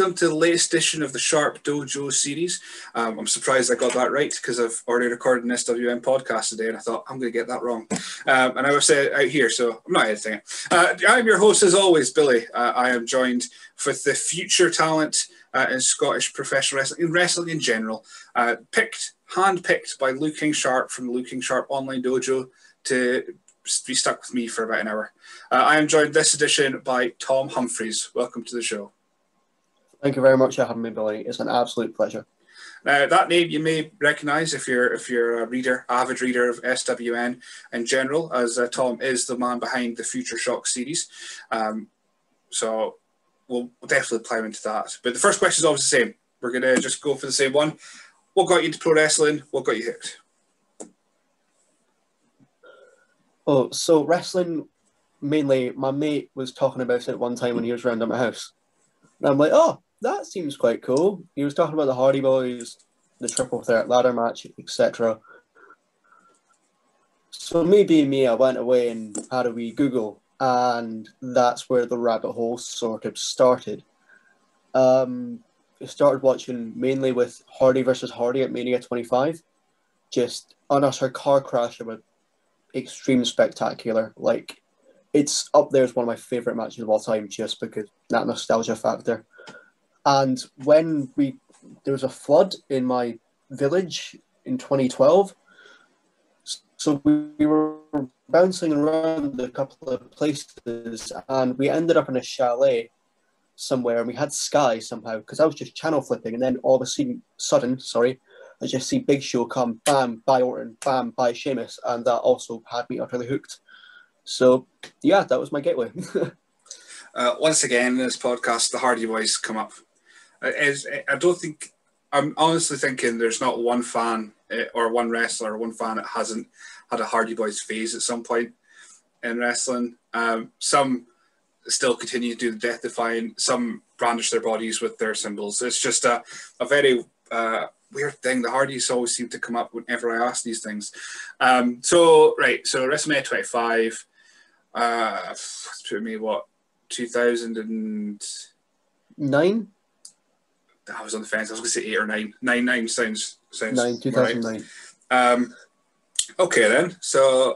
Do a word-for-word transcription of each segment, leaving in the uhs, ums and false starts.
welcome to the latest edition of the Sharp Dojo series. Um, I'm surprised I got that right because I've already recorded an S W M podcast today and I thought, I'm going to get that wrong. Um, and I was say it out here, so I'm not editing it. Uh, I'm your host, as always, Billy. Uh, I am joined with the future talent uh, in Scottish professional wrestling, in wrestling in general, uh, picked, hand-picked by Luke King Sharp from the Luke King Sharp Online Dojo to be stuck with me for about an hour. Uh, I am joined this edition by Tom Humphreys. Welcome to the show. Thank you very much for having me, Billy. It's an absolute pleasure. Now, that name you may recognise if you're if you're a reader, avid reader of S W N in general, as uh, Tom is the man behind the Future Shock series. Um, so we'll, we'll definitely plough into that. But the first question is always the same. We're going to just go for the same one. What got you into pro wrestling? What got you hooked? Oh, so wrestling, mainly, my mate was talking about it one time when he was around at my house. And I'm like, oh, that seems quite cool. He was talking about the Hardy Boys, the triple threat ladder match, et cetera. So me being me, I went away and had a wee Google, and that's where the rabbit hole sort of started. Um, I started watching mainly with Hardy versus Hardy at Mania twenty-five. Just an utter car crash of a extreme spectacular. Like, it's up there as one of my favourite matches of all time, just because that nostalgia factor. And when we there was a flood in my village in twenty twelve, so we were bouncing around a couple of places, and we ended up in a chalet somewhere, and we had Sky somehow, because I was just channel flipping, and then all of a sudden, sudden, sorry, I just see Big Show come, bam, by Orton, bam, by Sheamus, and that also had me utterly hooked. So, yeah, that was my gateway. uh, once again, in this podcast, the Hardy Boys come up. Is, I don't think, I'm honestly thinking there's not one fan or one wrestler or one fan that hasn't had a Hardy Boys phase at some point in wrestling. Um, some still continue to do the death defying, some brandish their bodies with their symbols. It's just a, a very uh, weird thing. The Hardys always seem to come up whenever I ask these things. Um, so, right, so WrestleMania twenty-five, uh, to me, what, two thousand nine? I was on the fence. I was going to say eight or nine. Nine, nine sounds sounds nine, two thousand nine. Right. Um, okay then. So,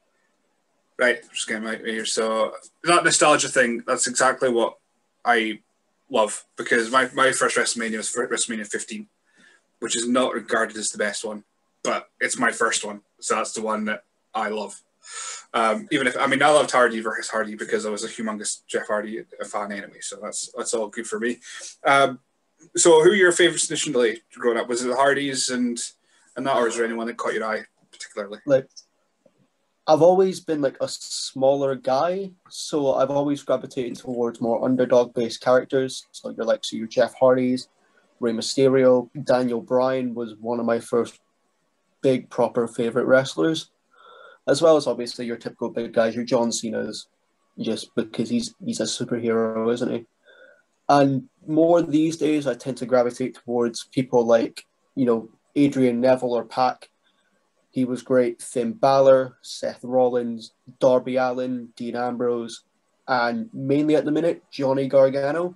right, I'm just getting my here. So that nostalgia thing. That's exactly what I love, because my, my first WrestleMania was WrestleMania fifteen, which is not regarded as the best one, but it's my first one. So that's the one that I love. Um, even if I mean I loved Hardy versus Hardy because I was a humongous Jeff Hardy fan anyway. So that's that's all good for me. Um, So, who are your favourites initially growing up? Was it the Hardys and and that, or is there anyone that caught your eye particularly? Like, I've always been like a smaller guy, so I've always gravitated towards more underdog-based characters. So you're like, so your Jeff Hardys, Rey Mysterio, Daniel Bryan was one of my first big proper favourite wrestlers, as well as obviously your typical big guys, your John Cena's, just because he's he's a superhero, isn't he? And more these days, I tend to gravitate towards people like, you know, Adrian Neville or Pac. He was great. Finn Balor, Seth Rollins, Darby Allin, Dean Ambrose, and mainly at the minute, Johnny Gargano.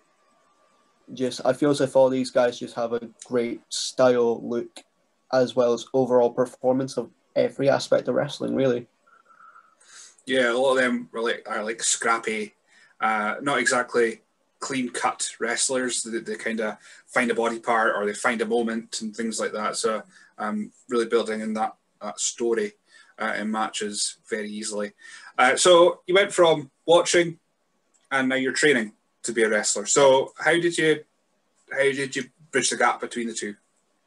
Just, I feel as if all these guys just have a great style, look, as well as overall performance of every aspect of wrestling, really. Yeah, a lot of them are like, are like scrappy, uh, not exactly clean-cut wrestlers. They, they kind of find a body part or they find a moment and things like that. So um, really building in that, that story uh, in matches very easily. Uh, so you went from watching and now you're training to be a wrestler. So how did you how did you bridge the gap between the two?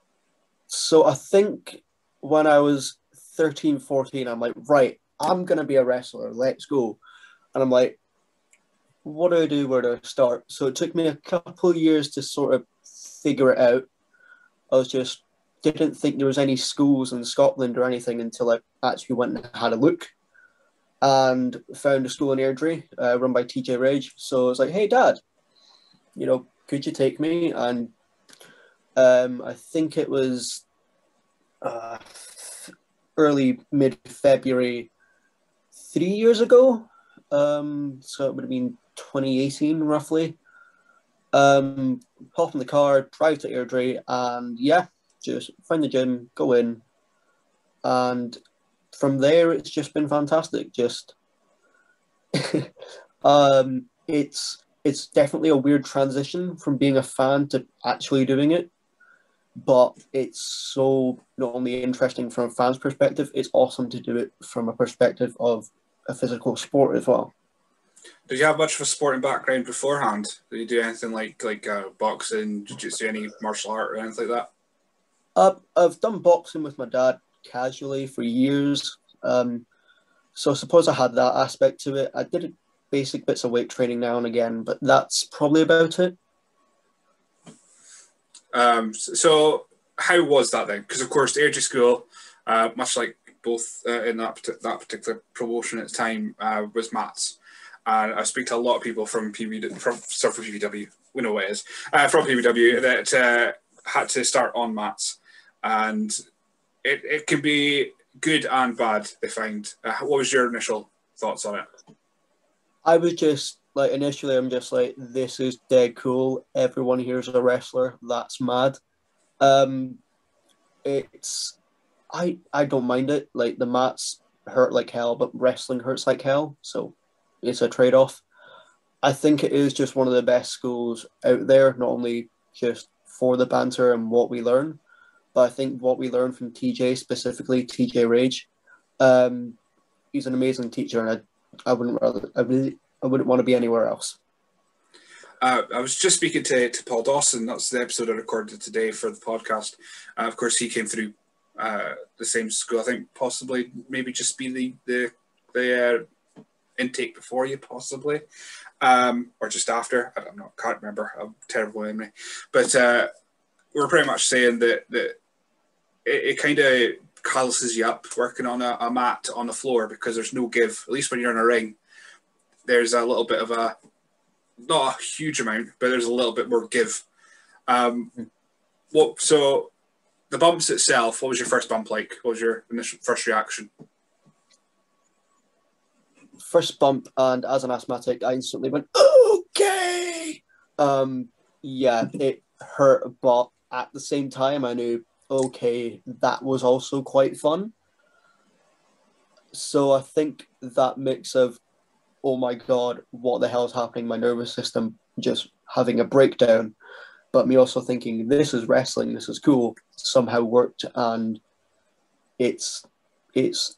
So I think when I was thirteen, fourteen, I'm like, right, I'm going to be a wrestler. Let's go. And I'm like, what do I do? Where do I start? So it took me a couple of years to sort of figure it out. I was just didn't think there was any schools in Scotland or anything until I actually went and had a look and found a school in Airdrie uh, run by T J Rage. So I was like, hey, Dad, you know, could you take me? And um, I think it was uh, early, mid-February, three years ago. Um, so it would have been twenty eighteen, roughly. Um, hop in the car, drive to Airdrie, and yeah, just find the gym, go in, and from there it's just been fantastic. Just um, it's it's definitely a weird transition from being a fan to actually doing it, but it's so not only interesting from a fan's perspective, it's awesome to do it from a perspective of a physical sport as well. Did you have much of a sporting background beforehand? Did you do anything like like uh, boxing, jiu-jitsu, any martial art or anything like that? Uh, I've done boxing with my dad casually for years. Um, so I suppose I had that aspect to it. I did basic bits of weight training now and again, but that's probably about it. Um, so how was that then? Because of course, the Airdrie School, uh, much like both uh, in that that particular promotion at the time, uh, was maths. And I speak to a lot of people from P B, from sorry, from P B W, we know what it is, uh, from P B W that uh, had to start on maths, and it, it can be good and bad. I find. Uh, what was your initial thoughts on it? I was just like initially, I'm just like, this is dead cool. Everyone here's a wrestler. That's mad. Um, it's I I don't mind it. Like the mats hurt like hell, but wrestling hurts like hell. So it's a trade off. I think it is just one of the best schools out there, not only just for the banter and what we learn, but I think what we learn from T J, specifically T J Rage, um, he's an amazing teacher, and I, I wouldn't rather, I really, I wouldn't want to be anywhere else. Uh, I was just speaking to, to Paul Dawson. That's the episode I recorded today for the podcast. Uh, of course, he came through uh, the same school. I think possibly maybe just be the the, the uh, intake before you, possibly, um, or just after. I don't know. Can't remember. I'm terrible memory. But uh, we're pretty much saying that that it, it kind of calluses you up working on a, a mat on the floor because there's no give. At least when you're in a ring, there's a little bit of a not a huge amount, but there's a little bit more give. Um, what so the bumps itself? What was your first bump like? What was your initial first reaction? First bump, and as an asthmatic, I instantly went okay. Um, yeah, it hurt, but at the same time, I knew okay, that was also quite fun. So I think that mix of oh my god, what the hell is happening? My nervous system just having a breakdown, but me also thinking this is wrestling, this is cool, somehow worked, and it's it's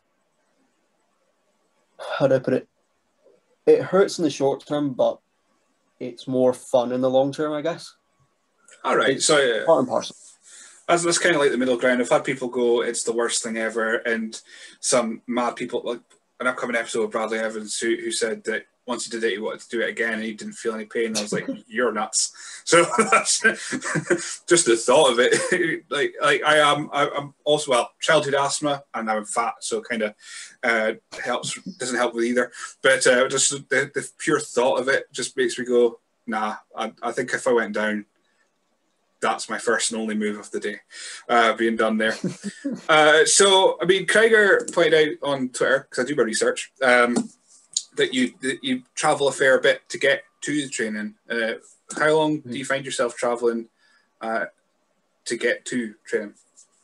how do I put it? It hurts in the short term, but it's more fun in the long term, I guess. All right, it's so uh, part and parcel. That's, that's kind of like the middle ground. I've had people go, it's the worst thing ever, and some mad people like an upcoming episode of Bradley Evans who, who said that once he did it, he wanted to do it again, and he didn't feel any pain. I was like, "You're nuts!" So that's just the thought of it. like, like I am, I, I'm also well childhood asthma, and I'm fat, so kind of uh, helps. Doesn't help with either. But uh, just the, the pure thought of it just makes me go, "Nah." I, I think if I went down, that's my first and only move of the day, uh, being done there. uh, so, I mean, Craiger pointed out on Twitter, because I do my research, um, that you that you travel a fair bit to get to the training. Uh, how long do you find yourself traveling uh, to get to training?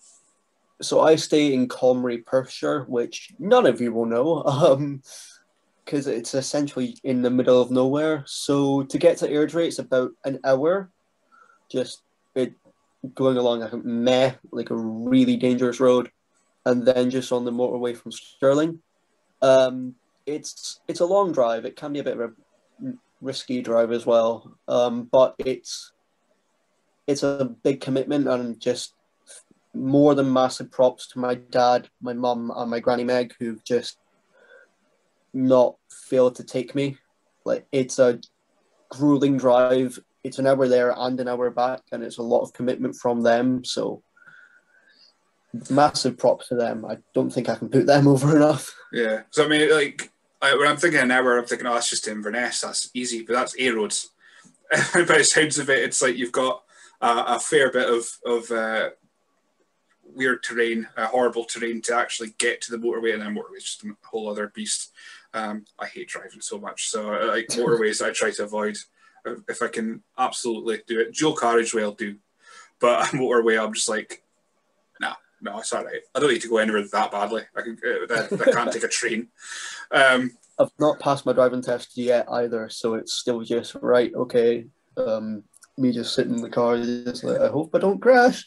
So I stay in Comrie, Perthshire, which none of you will know, um, because it's essentially in the middle of nowhere. So to get to Airdrie, it's about an hour, just it going along like a meh, like a really dangerous road, and then just on the motorway from Stirling. Um, it's it's a long drive. It can be a bit of a risky drive as well, um, but it's it's a big commitment, and just more than massive props to my dad, my mum, and my granny Meg, who've just not failed to take me. Like it's a grueling drive. It's an hour there and an hour back, and it's a lot of commitment from them. So massive props to them. I don't think I can put them over enough. Yeah. So I mean, like I, when I'm thinking an hour, I'm thinking, oh, that's just in Inverness. That's easy, but that's A roads. By the sounds of it, it's like you've got uh, a fair bit of of uh, weird terrain, uh, horrible terrain to actually get to the motorway, and then motorway is just a whole other beast. Um, I hate driving so much, so uh, like motorways, I try to avoid if I can absolutely do it. Dual carriageway I'll do, but motorway I'm just like, no, no, it's all right. I don't need to go anywhere that badly. I can, I, I can't take a train. Um, I've not passed my driving test yet either, so it's still just right. Okay, um, me just sitting in the car, just like, I hope I don't crash.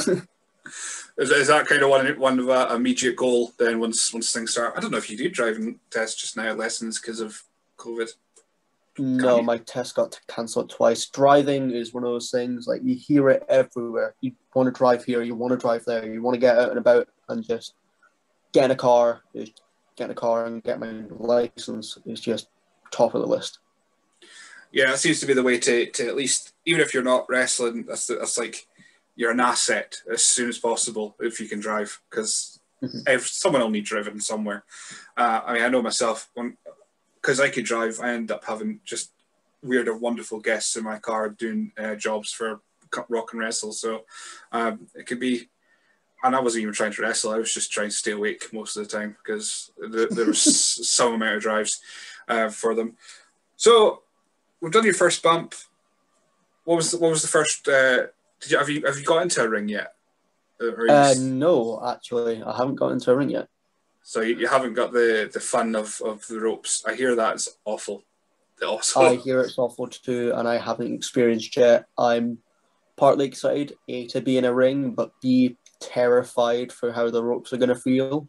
Is, is that kind of one one of a immediate goal then once once things start? I don't know if you do driving tests just now, lessons because of COVID. No, my test got cancelled twice. Driving is one of those things, like you hear it everywhere. You want to drive here, you want to drive there, you want to get out and about and just get in a car, just get in a car and get my license is just top of the list. Yeah, it seems to be the way to, to at least, even if you're not wrestling, that's, that's like, you're an asset as soon as possible if you can drive, because mm-hmm. if someone will need driven somewhere. Uh, I mean, I know myself, because I could drive, I end up having just weird or wonderful guests in my car doing uh, jobs for Rock and Wrestle. So um, it could be, and I wasn't even trying to wrestle, I was just trying to stay awake most of the time because the, there was some amount of drives uh, for them. So we've done your first bump. What was the, what was the first? Uh, did you have you have you got into a ring yet? Or uh, no, actually, I haven't got into a ring yet. So you, you haven't got the, the fun of, of the ropes. I hear that's awful. awful. I hear it's awful too, and I haven't experienced yet. I'm partly excited A, to be in a ring, but B, terrified for how the ropes are going to feel.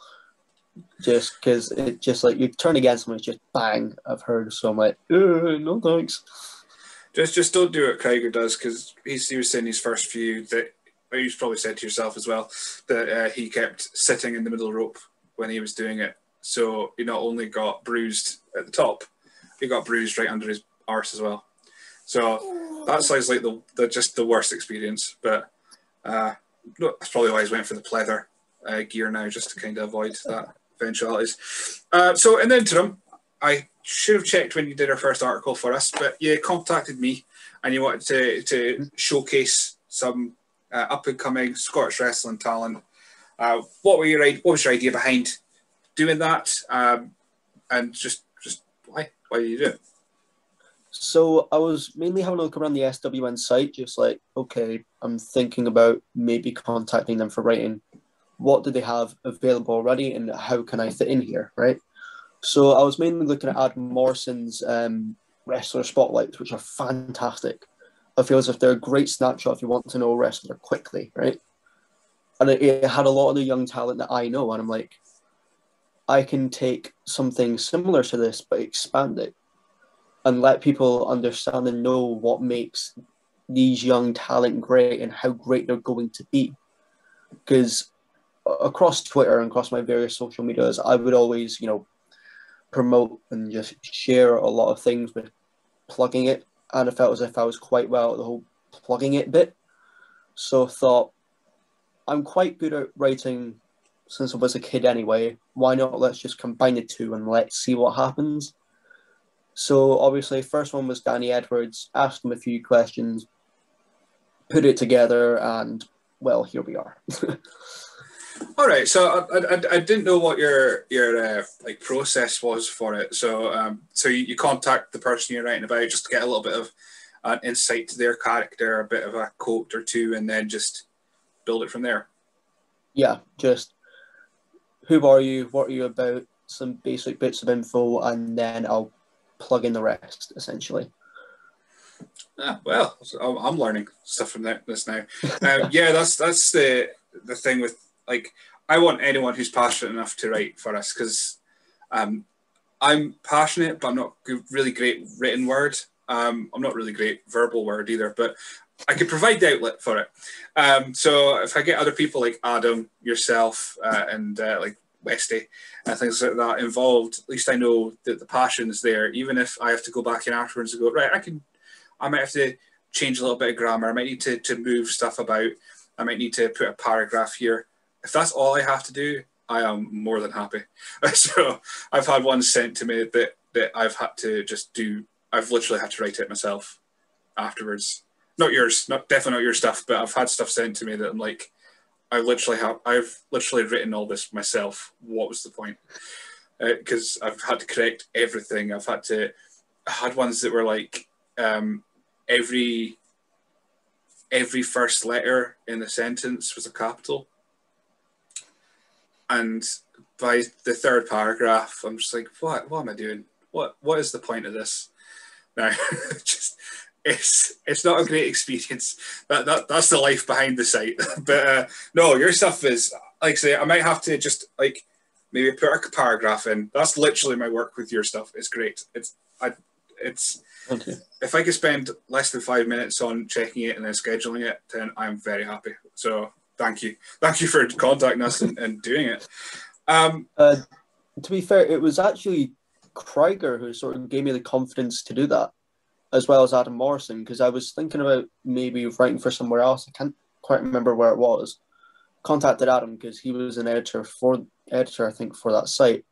Just because it just like you turn against them, it's just bang. I've heard so much. No thanks. Just just don't do what Krieger does, because he's he was saying his first few that you've probably said to yourself as well that uh, he kept sitting in the middle rope when he was doing it. So he not only got bruised at the top, he got bruised right under his arse as well. So that sounds like the, the just the worst experience. But uh, that's probably why he's went for the pleather uh, gear now, just to kind of avoid that eventualities. Uh, so in the interim, I should have checked when you did our first article for us, but you contacted me and you wanted to, to showcase some uh, up-and-coming Scottish wrestling talent. Uh, what were your what was your idea behind doing that? Um, and just just why why did you do it? So I was mainly having a look around the S W N site, just like, okay, I'm thinking about maybe contacting them for writing. What do they have available already, and how can I fit in here, right? So I was mainly looking at Adam Morrison's um, wrestler spotlights, which are fantastic. I feel as if they're a great snapshot if you want to know a wrestler quickly, right? And it, it had a lot of the young talent that I know, and I'm like, I can take something similar to this, but expand it and let people understand and know what makes these young talent great and how great they're going to be. Because across Twitter and across my various social medias, I would always, you know, promote and just share a lot of things with plugging it, and I felt as if I was quite well at the whole plugging it bit. So I thought, I'm quite good at writing since I was a kid anyway. Why not let's just combine the two and let's see what happens. So obviously, first one was Danny Edwards. Asked him a few questions, put it together, and well, here we are. All right, so I, I, I didn't know what your your uh, like process was for it. So um, so you, you contact the person you're writing about just to get a little bit of an uh, insight to their character, a bit of a quote or two, and then just build it from there. Yeah, just who are you? What are you about? Some basic bits of info, and then I'll plug in the rest, essentially. Ah, well, I'm learning stuff from this now. Um, yeah, that's that's the the thing with. Like, I want anyone who's passionate enough to write for us, because um, I'm passionate, but I'm not really great written word. Um, I'm not really great verbal word either, but I can provide the outlet for it. Um, so if I get other people like Adam, yourself, uh, and uh, like Westy, and things like that involved, at least I know that the passion is there. Even if I have to go back in afterwards and go, right, I can, I might have to change a little bit of grammar. I might need to, to move stuff about. I might need to put a paragraph here. If that's all I have to do, I am more than happy. So I've had one sent to me that, that I've had to just do. I've literally had to write it myself afterwards. Not yours, not definitely not your stuff, but I've had stuff sent to me that I'm like, I literally have, I've literally written all this myself. What was the point? Because uh, I've had to correct everything. I've had to, I had ones that were like, um, every every first letter in the sentence was a capital. And by the third paragraph, I'm just like, what what am I doing? What what is the point of this? Now, just it's it's not a great experience. That that that's the life behind the site. But uh, no, your stuff is, like I say, I might have to just like maybe put a paragraph in. That's literally my work with your stuff. It's great. It's I it's Okay. If I could spend less than five minutes on checking it and then scheduling it, then I'm very happy. So thank you, thank you for contacting us and, and doing it. Um, uh, to be fair, it was actually Krieger who sort of gave me the confidence to do that, as well as Adam Morrison, because I was thinking about maybe writing for somewhere else. I can't quite remember where it was. Contacted Adam because he was an editor for editor, I think, for that site.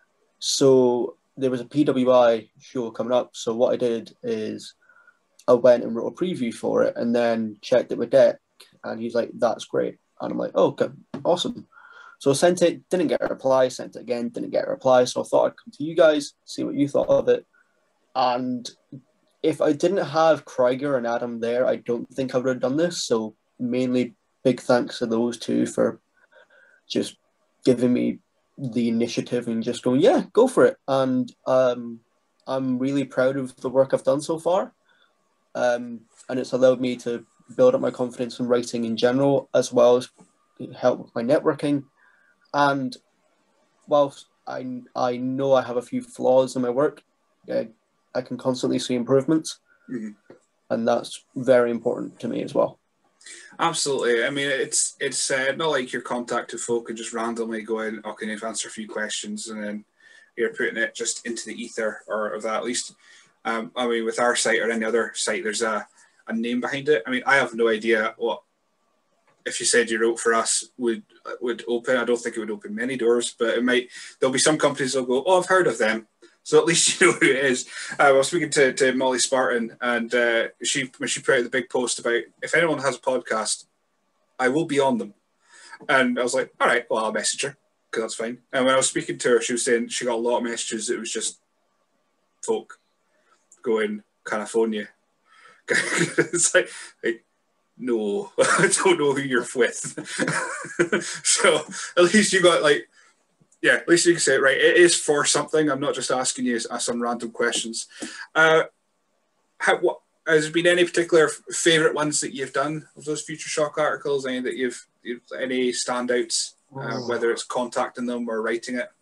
So there was a P W I show coming up. So what I did is I went and wrote a preview for it and then checked it with Deck, and he's like, "That's great." And I'm like, "Oh, okay, awesome." So I sent it, didn't get a reply, sent it again, didn't get a reply. So I thought I'd come to you guys, see what you thought of it. And if I didn't have Krieger and Adam there, I don't think I would have done this. So mainly big thanks to those two for just giving me the initiative and just going, yeah, go for it. And um, I'm really proud of the work I've done so far. Um, and it's allowed me to build up my confidence in writing in general, as well as help with my networking. And whilst I, I know I have a few flaws in my work, I, I can constantly see improvements. mm-hmm. And that's very important to me as well. Absolutely. I mean, it's it's uh, not like you're contacting folk and just randomly going, "Oh, can you answer a few questions?" and then you're putting it just into the ether, or of that at least. Um, I mean, with our site or any other site, there's a, a name behind it. I mean, I have no idea what, if you said you wrote for us, would would open. I don't think it would open many doors, but it might. There'll be some companies that'll go, "Oh, I've heard of them." So at least you know who it is. Uh, I was speaking to, to Molly Spartan, and uh, she when she put out the big post about, if anyone has a podcast, I will be on them. And I was like, all right, well, I'll message her, because that's fine. And when I was speaking to her, she was saying she got a lot of messages. It was just folk going, "Can I phone you?" It's like, like, no, I don't know who you're with. So at least you got like, yeah, at least you can say it right. It is for something. I'm not just asking you some random questions. Uh, how, what, has there been any particular favorite ones that you've done of those Future Shock articles? Any that you've, you've any standouts, uh, whether it's contacting them or writing it?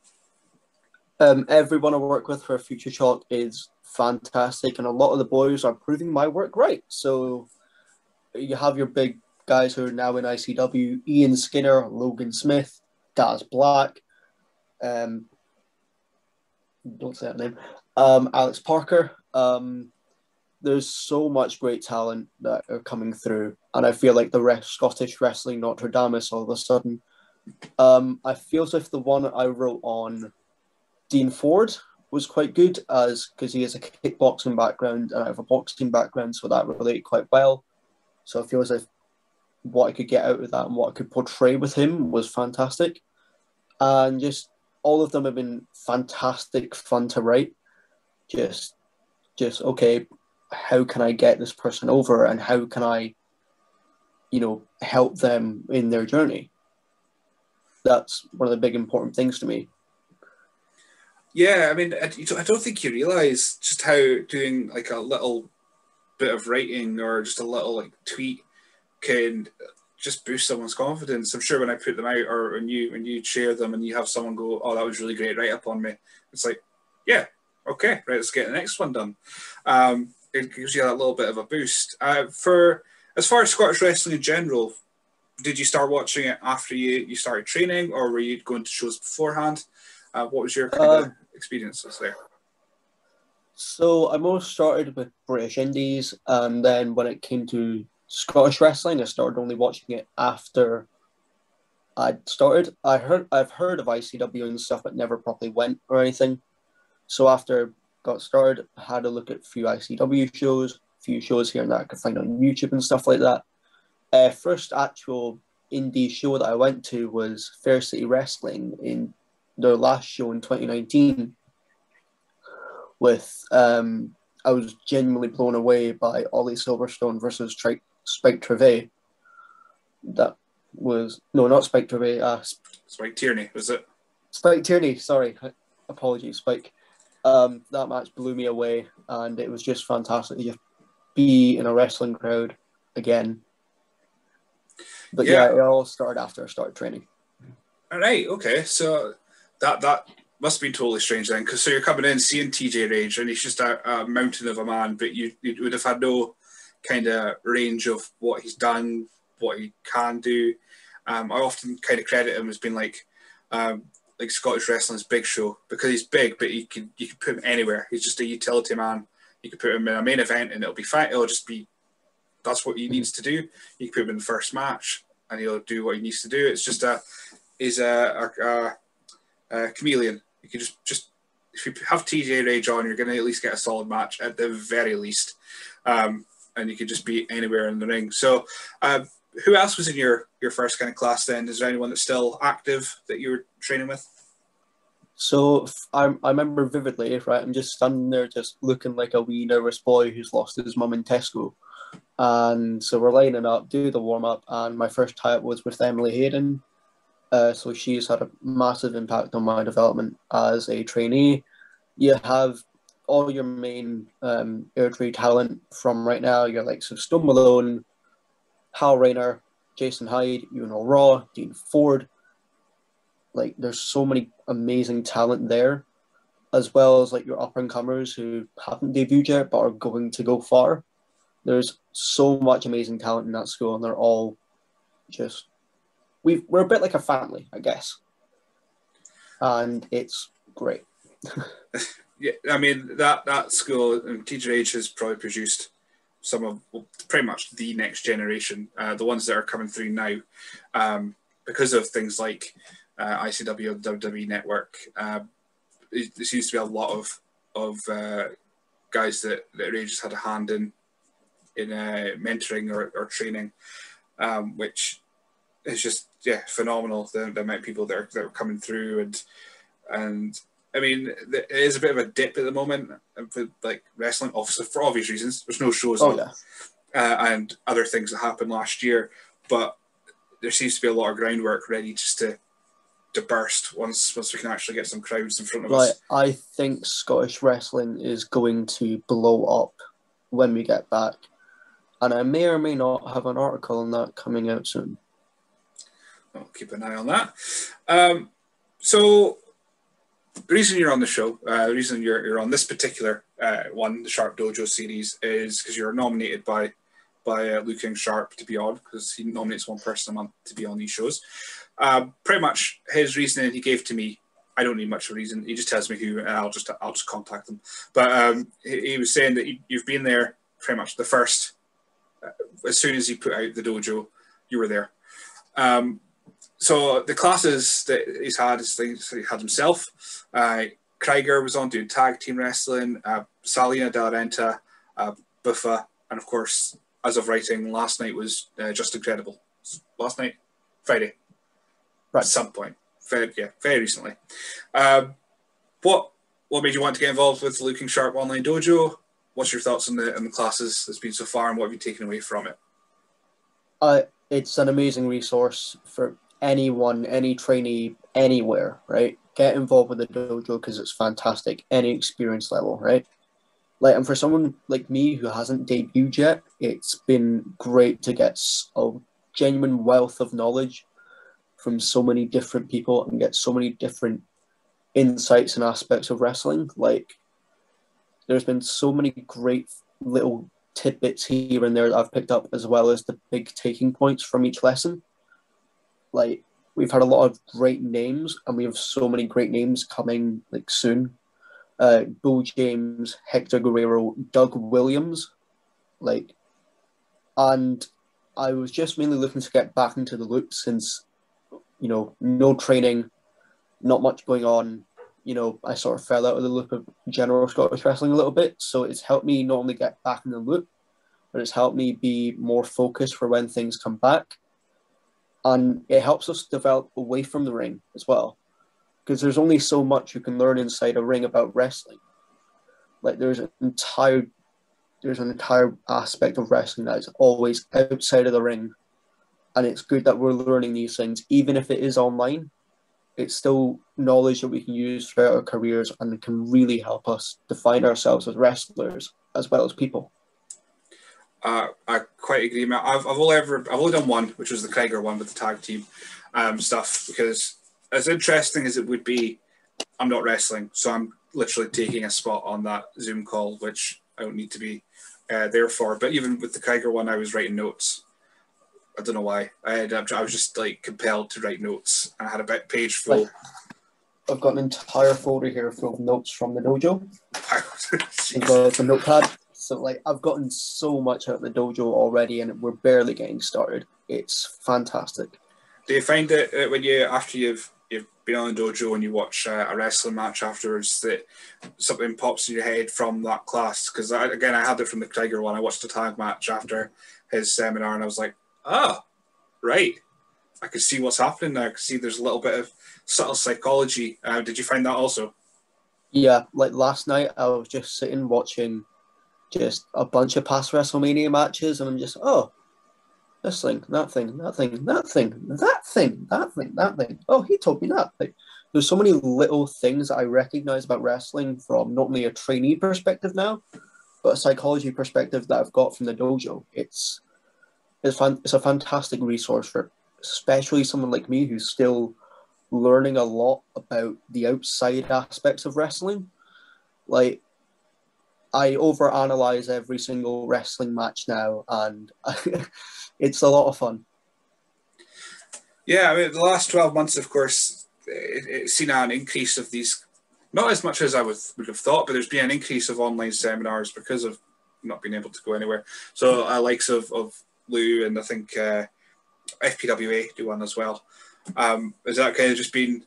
Um, everyone I work with for Future Shock is fantastic, and a lot of the boys are proving my work right. So you have your big guys who are now in I C W: Ian Skinner, Logan Smith, Daz Black, um, don't say that name, um, Alex Parker. Um, there's so much great talent that are coming through, and I feel like the rest, Scottish Wrestling Notre Dame all of a sudden. Um, I feel as if the one I wrote on Dean Ford was quite good, as because he has a kickboxing background and I have a boxing background, so that related quite well. So I feel as if what I could get out of that and what I could portray with him was fantastic. And just all of them have been fantastic, fun to write. Just, just okay, how can I get this person over, and how can I, you know, help them in their journey? That's one of the big important things to me. Yeah, I mean, I I don't think you realise just how doing like a little bit of writing or just a little like tweet can just boost someone's confidence. I'm sure when I put them out, or when you when you share them and you have someone go, "Oh, that was really great, write up on me," it's like, yeah, okay, right, let's get the next one done. Um, it gives you that little bit of a boost. Uh, for as far as Scottish wrestling in general, did you start watching it after you, you started training, or were you going to shows beforehand? Uh, what was your kind uh, of experiences there? So I most started with British Indies, and then when it came to Scottish wrestling, I started only watching it after I'd started. I heard I've heard of I C W and stuff, but never properly went or anything. So after I got started, I had a look at a few I C W shows, a few shows here and that I could find on YouTube and stuff like that. Uh, first actual indie show that I went to was Fair City Wrestling in their last show in twenty nineteen with um, I was genuinely blown away by Ollie Silverstone versus Tri- Spike Trivet. That was no, not Spike Trivet. Uh, Spike Tierney, was it? Spike Tierney. Sorry, apologies, Spike. Um, that match blew me away, and it was just fantastic to be in a wrestling crowd again. But yeah, yeah it all started after I started training. All right, okay, so that that must be totally strange then, because so you're coming in seeing T J Rage, and he's just a, a mountain of a man, but you, you would have had no kind of range of what he's done, what he can do. Um, I often kind of credit him as being like, um, like Scottish wrestling's Big Show, because he's big, but you can you can put him anywhere. He's just a utility man. You can put him in a main event, and it'll be fine. It'll just be that's what he needs to do. You can put him in the first match, and he'll do what he needs to do. It's just a he's a, a, a, a chameleon. You can just just if you have T J Rage on, you're going to at least get a solid match at the very least, um, and you could just be anywhere in the ring. So. Uh, Who else was in your, your first kind of class then? Is there anyone that's still active that you were training with? So I, I remember vividly, right? I'm just standing there just looking like a wee nervous boy who's lost his mum in Tesco. And so we're lining up, do the warm-up, and my first tie-up was with Emily Hayden. Uh, so she's had a massive impact on my development as a trainee. You have all your main um, Airdrie talent from right now. You're like so Stone Malone, Hal Rayner, Jason Hyde, Uno Raw, Dean Ford. Like, there's so many amazing talent there, as well as like your up and comers who haven't debuted yet but are going to go far. There's so much amazing talent in that school, and they're all just we we're a bit like a family, I guess, and it's great. Yeah, I mean that that school and T J H has probably produced some of well, pretty much the next generation, uh, the ones that are coming through now, um, because of things like uh, I C W, W W E Network. Uh, there seems to be a lot of of uh, guys that that Rage has had a hand in in uh, mentoring or, or training, um, which is just yeah phenomenal. The, the amount of people that are, that are coming through and and. I mean, it is a bit of a dip at the moment with like wrestling, obviously for obvious reasons. There's no shows oh, on, yeah. uh, and other things that happened last year. But there seems to be a lot of groundwork ready just to to burst once once we can actually get some crowds in front of like, us. I think Scottish wrestling is going to blow up when we get back, and I may or may not have an article on that coming out soon. I'll keep an eye on that. Um, so. The reason you're on the show, uh, the reason you're you're on this particular uh, one, the Sharp Dojo series, is because you're nominated by by uh, Luke King Sharp to be on, because he nominates one person a month to be on these shows. Uh, pretty much his reasoning he gave to me, I don't need much of a reason. He just tells me who, and I'll just I'll just contact them. But um, he, he was saying that you, you've been there pretty much the first, uh, as soon as he put out the dojo, you were there. Um, So the classes that he's had is things he had himself. Uh, Krieger was on doing tag team wrestling. Uh, Salina De La Renta, uh, Buffa, and of course, as of writing, last night was uh, Just Incredible. Last night, Friday, right. At some point, very, yeah, very recently. Uh, what what made you want to get involved with the Luke King Sharp Online Dojo? What's your thoughts on the on the classes that's been so far, and what have you taken away from it? Uh, it's an amazing resource for anyone, any trainee, anywhere, right? Get involved with the dojo because it's fantastic, any experience level, right? Like, and for someone like me who hasn't debuted yet, it's been great to get a genuine wealth of knowledge from so many different people and get so many different insights and aspects of wrestling. Like, there's been so many great little tidbits here and there that I've picked up, as well as the big taking points from each lesson. Like, we've had a lot of great names, and we have so many great names coming like soon. Uh, Bull James, Hector Guerrero, Doug Williams, like, and I was just mainly looking to get back into the loop since, you know, no training, not much going on. You know, I sort of fell out of the loop of general Scottish wrestling a little bit, so it's helped me not only get back in the loop, but it's helped me be more focused for when things come back. And it helps us develop away from the ring as well, because there's only so much you can learn inside a ring about wrestling. Like, there's an entire there's an entire aspect of wrestling that is always outside of the ring. And it's good that we're learning these things, even if it is online. It's still knowledge that we can use throughout our careers and can really help us define ourselves as wrestlers as well as people. Uh, I quite agree, mate. I've, I've only ever I've only done one, which was the Krieger one with the tag team um, stuff, because as interesting as it would be, I'm not wrestling, so I'm literally taking a spot on that Zoom call, which I don't need to be uh, there for. But even with the Krieger one, I was writing notes. I don't know why. I had, I was just like compelled to write notes. I had a bit page full. Like, I've got an entire folder here full of notes from the dojo. I've got a notepad. So like I've gotten so much out of the dojo already, and we're barely getting started. It's fantastic. Do you find that when you after you've you've been on the dojo and you watch uh, a wrestling match afterwards, that something pops in your head from that class? Because again, I had it from the Krieger one. I watched a tag match after his seminar, and I was like, oh, right. I can see what's happening now. I can see there's a little bit of subtle psychology. Uh, did you find that also? Yeah, like last night I was just sitting watching just a bunch of past WrestleMania matches, and I'm just, oh, this thing, that thing, that thing, that thing, that thing, that thing, that thing. Oh, he told me that. Like, there's so many little things that I recognize about wrestling from not only a trainee perspective now, but a psychology perspective that I've got from the dojo. It's it's fan, it's a fantastic resource for especially someone like me who's still learning a lot about the outside aspects of wrestling. Like, I overanalyze every single wrestling match now, and it's a lot of fun. Yeah, I mean, the last twelve months, of course, it, it's seen an increase of these, not as much as I would, would have thought, but there's been an increase of online seminars because of not being able to go anywhere. So, uh, likes of, of Lou and I think uh, F P W A do one as well. Um, has that kind of just been,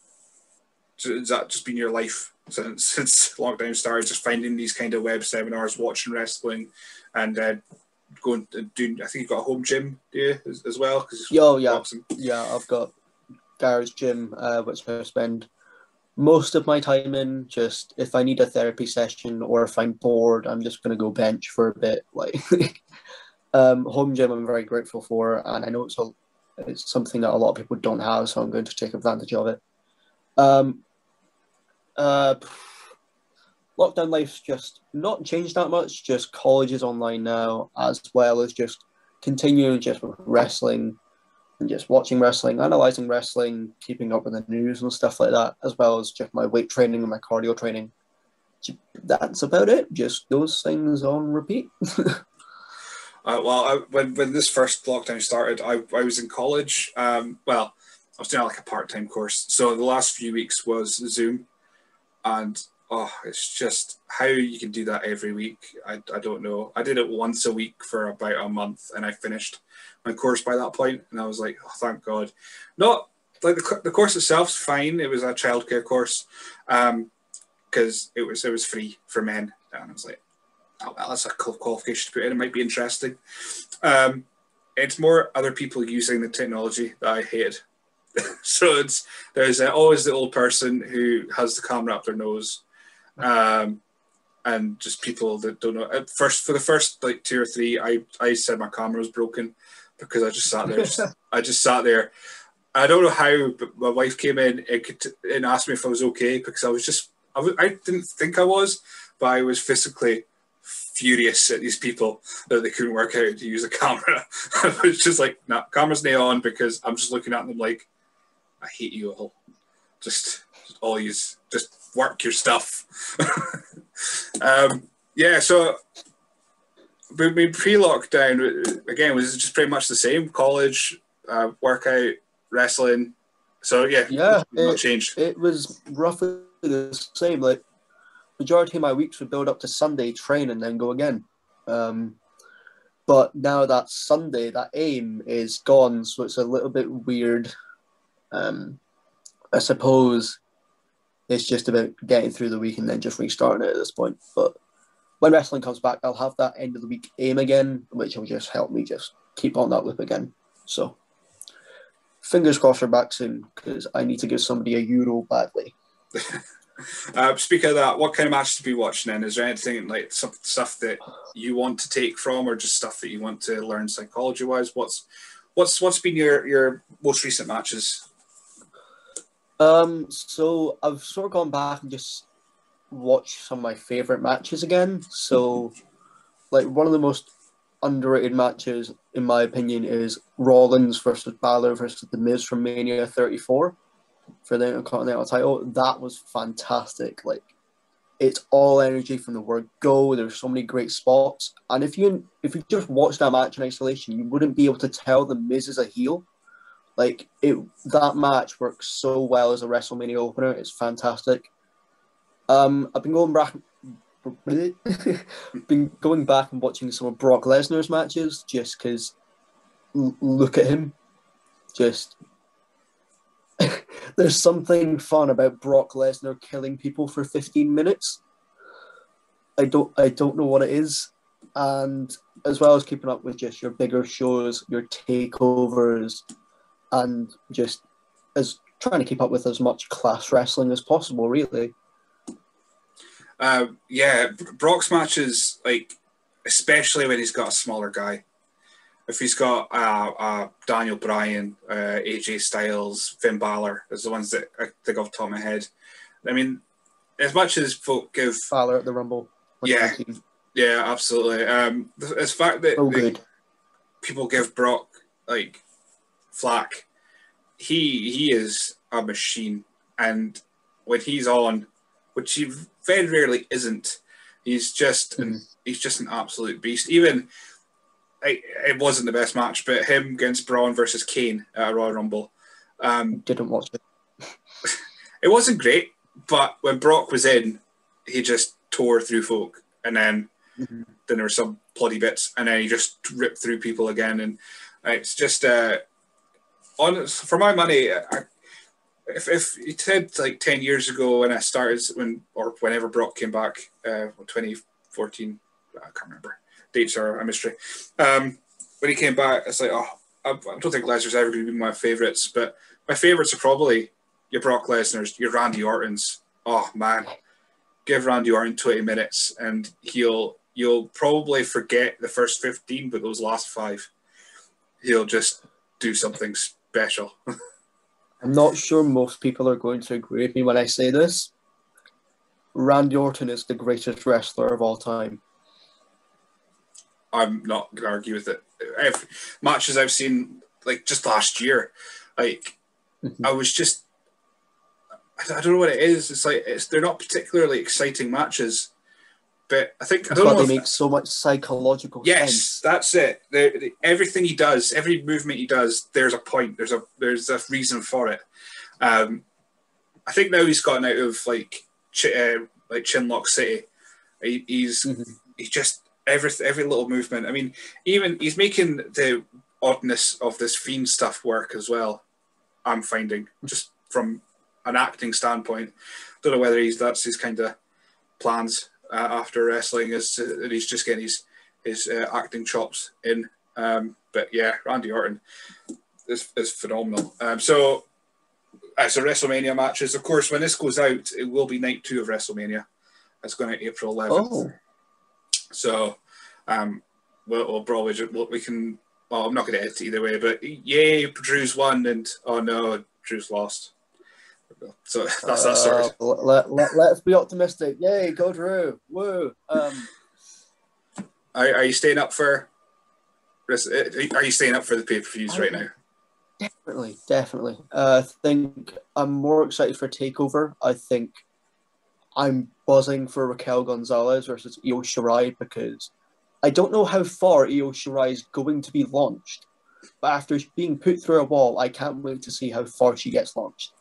has that just been your life since since lockdown started, just finding these kind of web seminars, watching wrestling, and uh, going and doing? I think you've got a home gym, do you, as, as well? Oh yeah, boxing. yeah. I've got garage gym, uh, which I spend most of my time in. Just if I need a therapy session or if I'm bored, I'm just gonna go bench for a bit. Like um, home gym, I'm very grateful for, and I know it's a, it's something that a lot of people don't have, so I'm going to take advantage of it. Um, uh, lockdown life's just not changed that much. Just college is online now, as well as just continuing just with wrestling and just watching wrestling, analyzing wrestling, keeping up with the news and stuff like that, as well as just my weight training and my cardio training. That's about it. Just those things on repeat. uh, well, I, when when this first lockdown started, I, I was in college. Um, well, I was doing like a part-time course. So the last few weeks was Zoom. And oh, it's just how you can do that every week. I, I don't know. I did it once a week for about a month, and I finished my course by that point. And I was like, oh, thank God. Not like the, the course itself's fine. It was a childcare course, um, because it was it was free for men. And I was like, oh well, that's a cool qualification to put in. It might be interesting. Um, it's more other people using the technology that I hate. So it's there's uh, always the old person who has the camera up their nose, um, and just people that don't know. At first, for the first like two or three, I, I said my camera was broken because I just sat there. just, I just sat there. I don't know how, but my wife came in and, could, and asked me if I was okay because I was just I, was, I didn't think I was, but I was physically furious at these people that they couldn't work out to use a camera. I was just like, no, nah, camera's not on because I'm just looking at them like, I hate you all. Just, just all you just work your stuff. um, yeah, so we've been pre-lockdown. Again, was just pretty much the same. College, uh, workout, wrestling. So yeah, yeah, not it, changed. It was roughly the same. Like majority of my weeks would build up to Sunday, train, and then go again. Um, but now that Sunday, that aim is gone, so it's a little bit weird. Um, I suppose it's just about getting through the week and then just restarting it at this point. But when wrestling comes back, I'll have that end of the week aim again, which will just help me just keep on that loop again. So fingers crossed we're back soon because I need to give somebody a euro badly. Uh, speaking of that, what kind of matches to be watching then? Is there anything like some stuff that you want to take from, or just stuff that you want to learn psychology wise? What's what's what's been your your most recent matches? Um, so I've sort of gone back and just watched some of my favorite matches again. So, like one of the most underrated matches, in my opinion, is Rollins versus Balor versus The Miz from Mania thirty-four for the Intercontinental title. That was fantastic. Like, it's all energy from the word go. There's so many great spots, and if you if you just watch that match in isolation, you wouldn't be able to tell The Miz is a heel. Like it, that match works so well as a WrestleMania opener. It's fantastic. Um, I've been going back, been going back and watching some of Brock Lesnar's matches just because. L- look at him, just. There's something fun about Brock Lesnar killing people for fifteen minutes. I don't, I don't know what it is, and as well as keeping up with just your bigger shows, your takeovers. And just as trying to keep up with as much class wrestling as possible, really. Uh, yeah, Brock's matches, like, especially when he's got a smaller guy. If he's got uh, uh, Daniel Bryan, uh, A J Styles, Finn Balor, as the ones that I think off the top of my head. I mean, as much as folk give Balor at the Rumble. Yeah, yeah, absolutely. Um, the, the fact that oh, they, good. people give Brock like flack, he he is a machine, and when he's on, which he very rarely isn't, he's just mm-hmm. an, he's just an absolute beast. Even it, it wasn't the best match, but him against Braun versus Kane at a Royal Rumble. Um, Didn't watch it. It wasn't great, but when Brock was in, he just tore through folk, and then mm-hmm. then there were some bloody bits, and then he just ripped through people again, and it's just uh, on for my money. I, if if you said like ten years ago when I started, when or whenever Brock came back, uh, twenty fourteen, I can't remember. Dates are a mystery. Um, when he came back, it's like, oh, I, I don't think Lesnar's ever going to be my favourites, but my favourites are probably your Brock Lesnar's, your Randy Orton's. Oh man, give Randy Orton twenty minutes, and he'll you'll probably forget the first fifteen, but those last five, he'll just do something special. I'm not sure most people are going to agree with me when I say this. Randy Orton is the greatest wrestler of all time. I'm not going to argue with it. Every, matches I've seen, like just last year, like mm-hmm. I was just, I don't know what it is. It's like it's they're not particularly exciting matches, but I think I don't but know. They if, make so much psychological yes, sense. That's it. They're, they, everything he does, every movement he does, there's a point. There's a there's a reason for it. Um, I think now he's gotten out of like ch- uh, like Chinlock City. He, he's mm-hmm. he's just. Every every little movement. I mean, even he's making the oddness of this Fiend stuff work as well. I'm finding just from an acting standpoint. Don't know whether he's that's his kind of plans uh, after wrestling is uh, that he's just getting his his uh, acting chops in. Um, but yeah, Randy Orton is is phenomenal. Um, so as a WrestleMania matches, of course, when this goes out, it will be night two of WrestleMania. It's going out April eleventh. Oh. So, um, we'll, we'll probably just, we can. Well, I'm not going to edit either way, but yay, Drew's won, and oh no, Drew's lost. So that's that sort. Uh, let, let, let's be optimistic. Yay, go Drew! Woo! Um, are, are you staying up for? Are you staying up for the pay per views right now? Definitely, definitely. Uh, I think I'm more excited for Takeover. I think. I'm buzzing for Raquel Gonzalez versus Io Shirai because I don't know how far Io Shirai is going to be launched, but after being put through a wall, I can't wait to see how far she gets launched.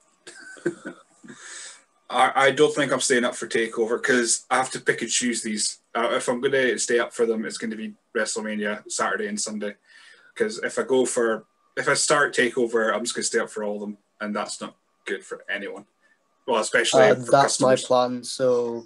I, I don't think I'm staying up for TakeOver because I have to pick and choose these. Uh, if I'm going to stay up for them, it's going to be WrestleMania Saturday and Sunday. Because if I go for, if I start TakeOver, I'm just going to stay up for all of them, and that's not good for anyone. Well, especially uh, for that's customers. My plan. So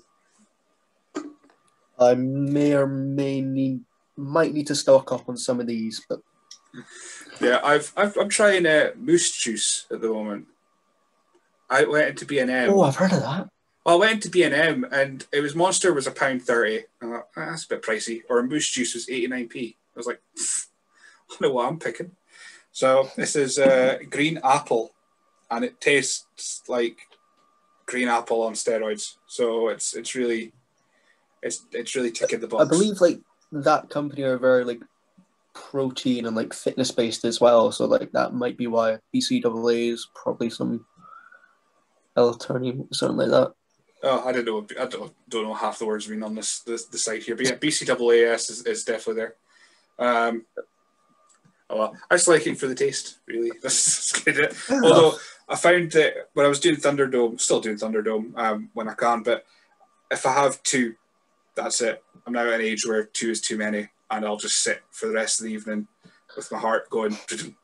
I may or may need might need to stock up on some of these, but yeah, I've, I've I'm trying uh, Moose Juice at the moment. I went into B and M. Oh, I've heard of that. Well, I went to B and M and it was Monster was a pound thirty. I thought, ah, that's a bit pricey. Or a Moose Juice was eighty nine p. I was like, I know what I'm picking. So this is uh, green apple, and it tastes like green apple on steroids. So it's it's really it's it's really ticking the box. I believe like that company are very like protein and like fitness based as well. So like that might be why B C A A is probably some L-theanine, something like that. Oh, I don't know. I don't, don't know half the words I mean on this, this the site here, but yeah, B C A A S is, is definitely there. Um, oh well, I just like it for the taste. Really, that's, that's kind of it. Although I found that when I was doing Thunderdome, still doing Thunderdome um, when I can, but if I have two, that's it. I'm now at an age where two is too many, and I'll just sit for the rest of the evening with my heart going,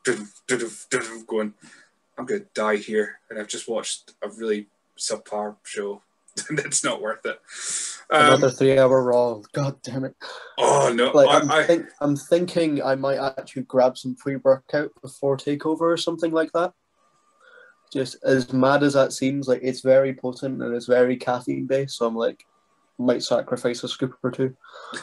going. I'm going to die here, and I've just watched a really subpar show, and it's not worth it. Um, Another three-hour Raw. God damn it! Oh no! Like I, I'm, I, think, I'm thinking I might actually grab some pre-workout before Takeover or something like that. Just as mad as that seems, like it's very potent and it's very caffeine based. So I'm like, might sacrifice a scoop or two.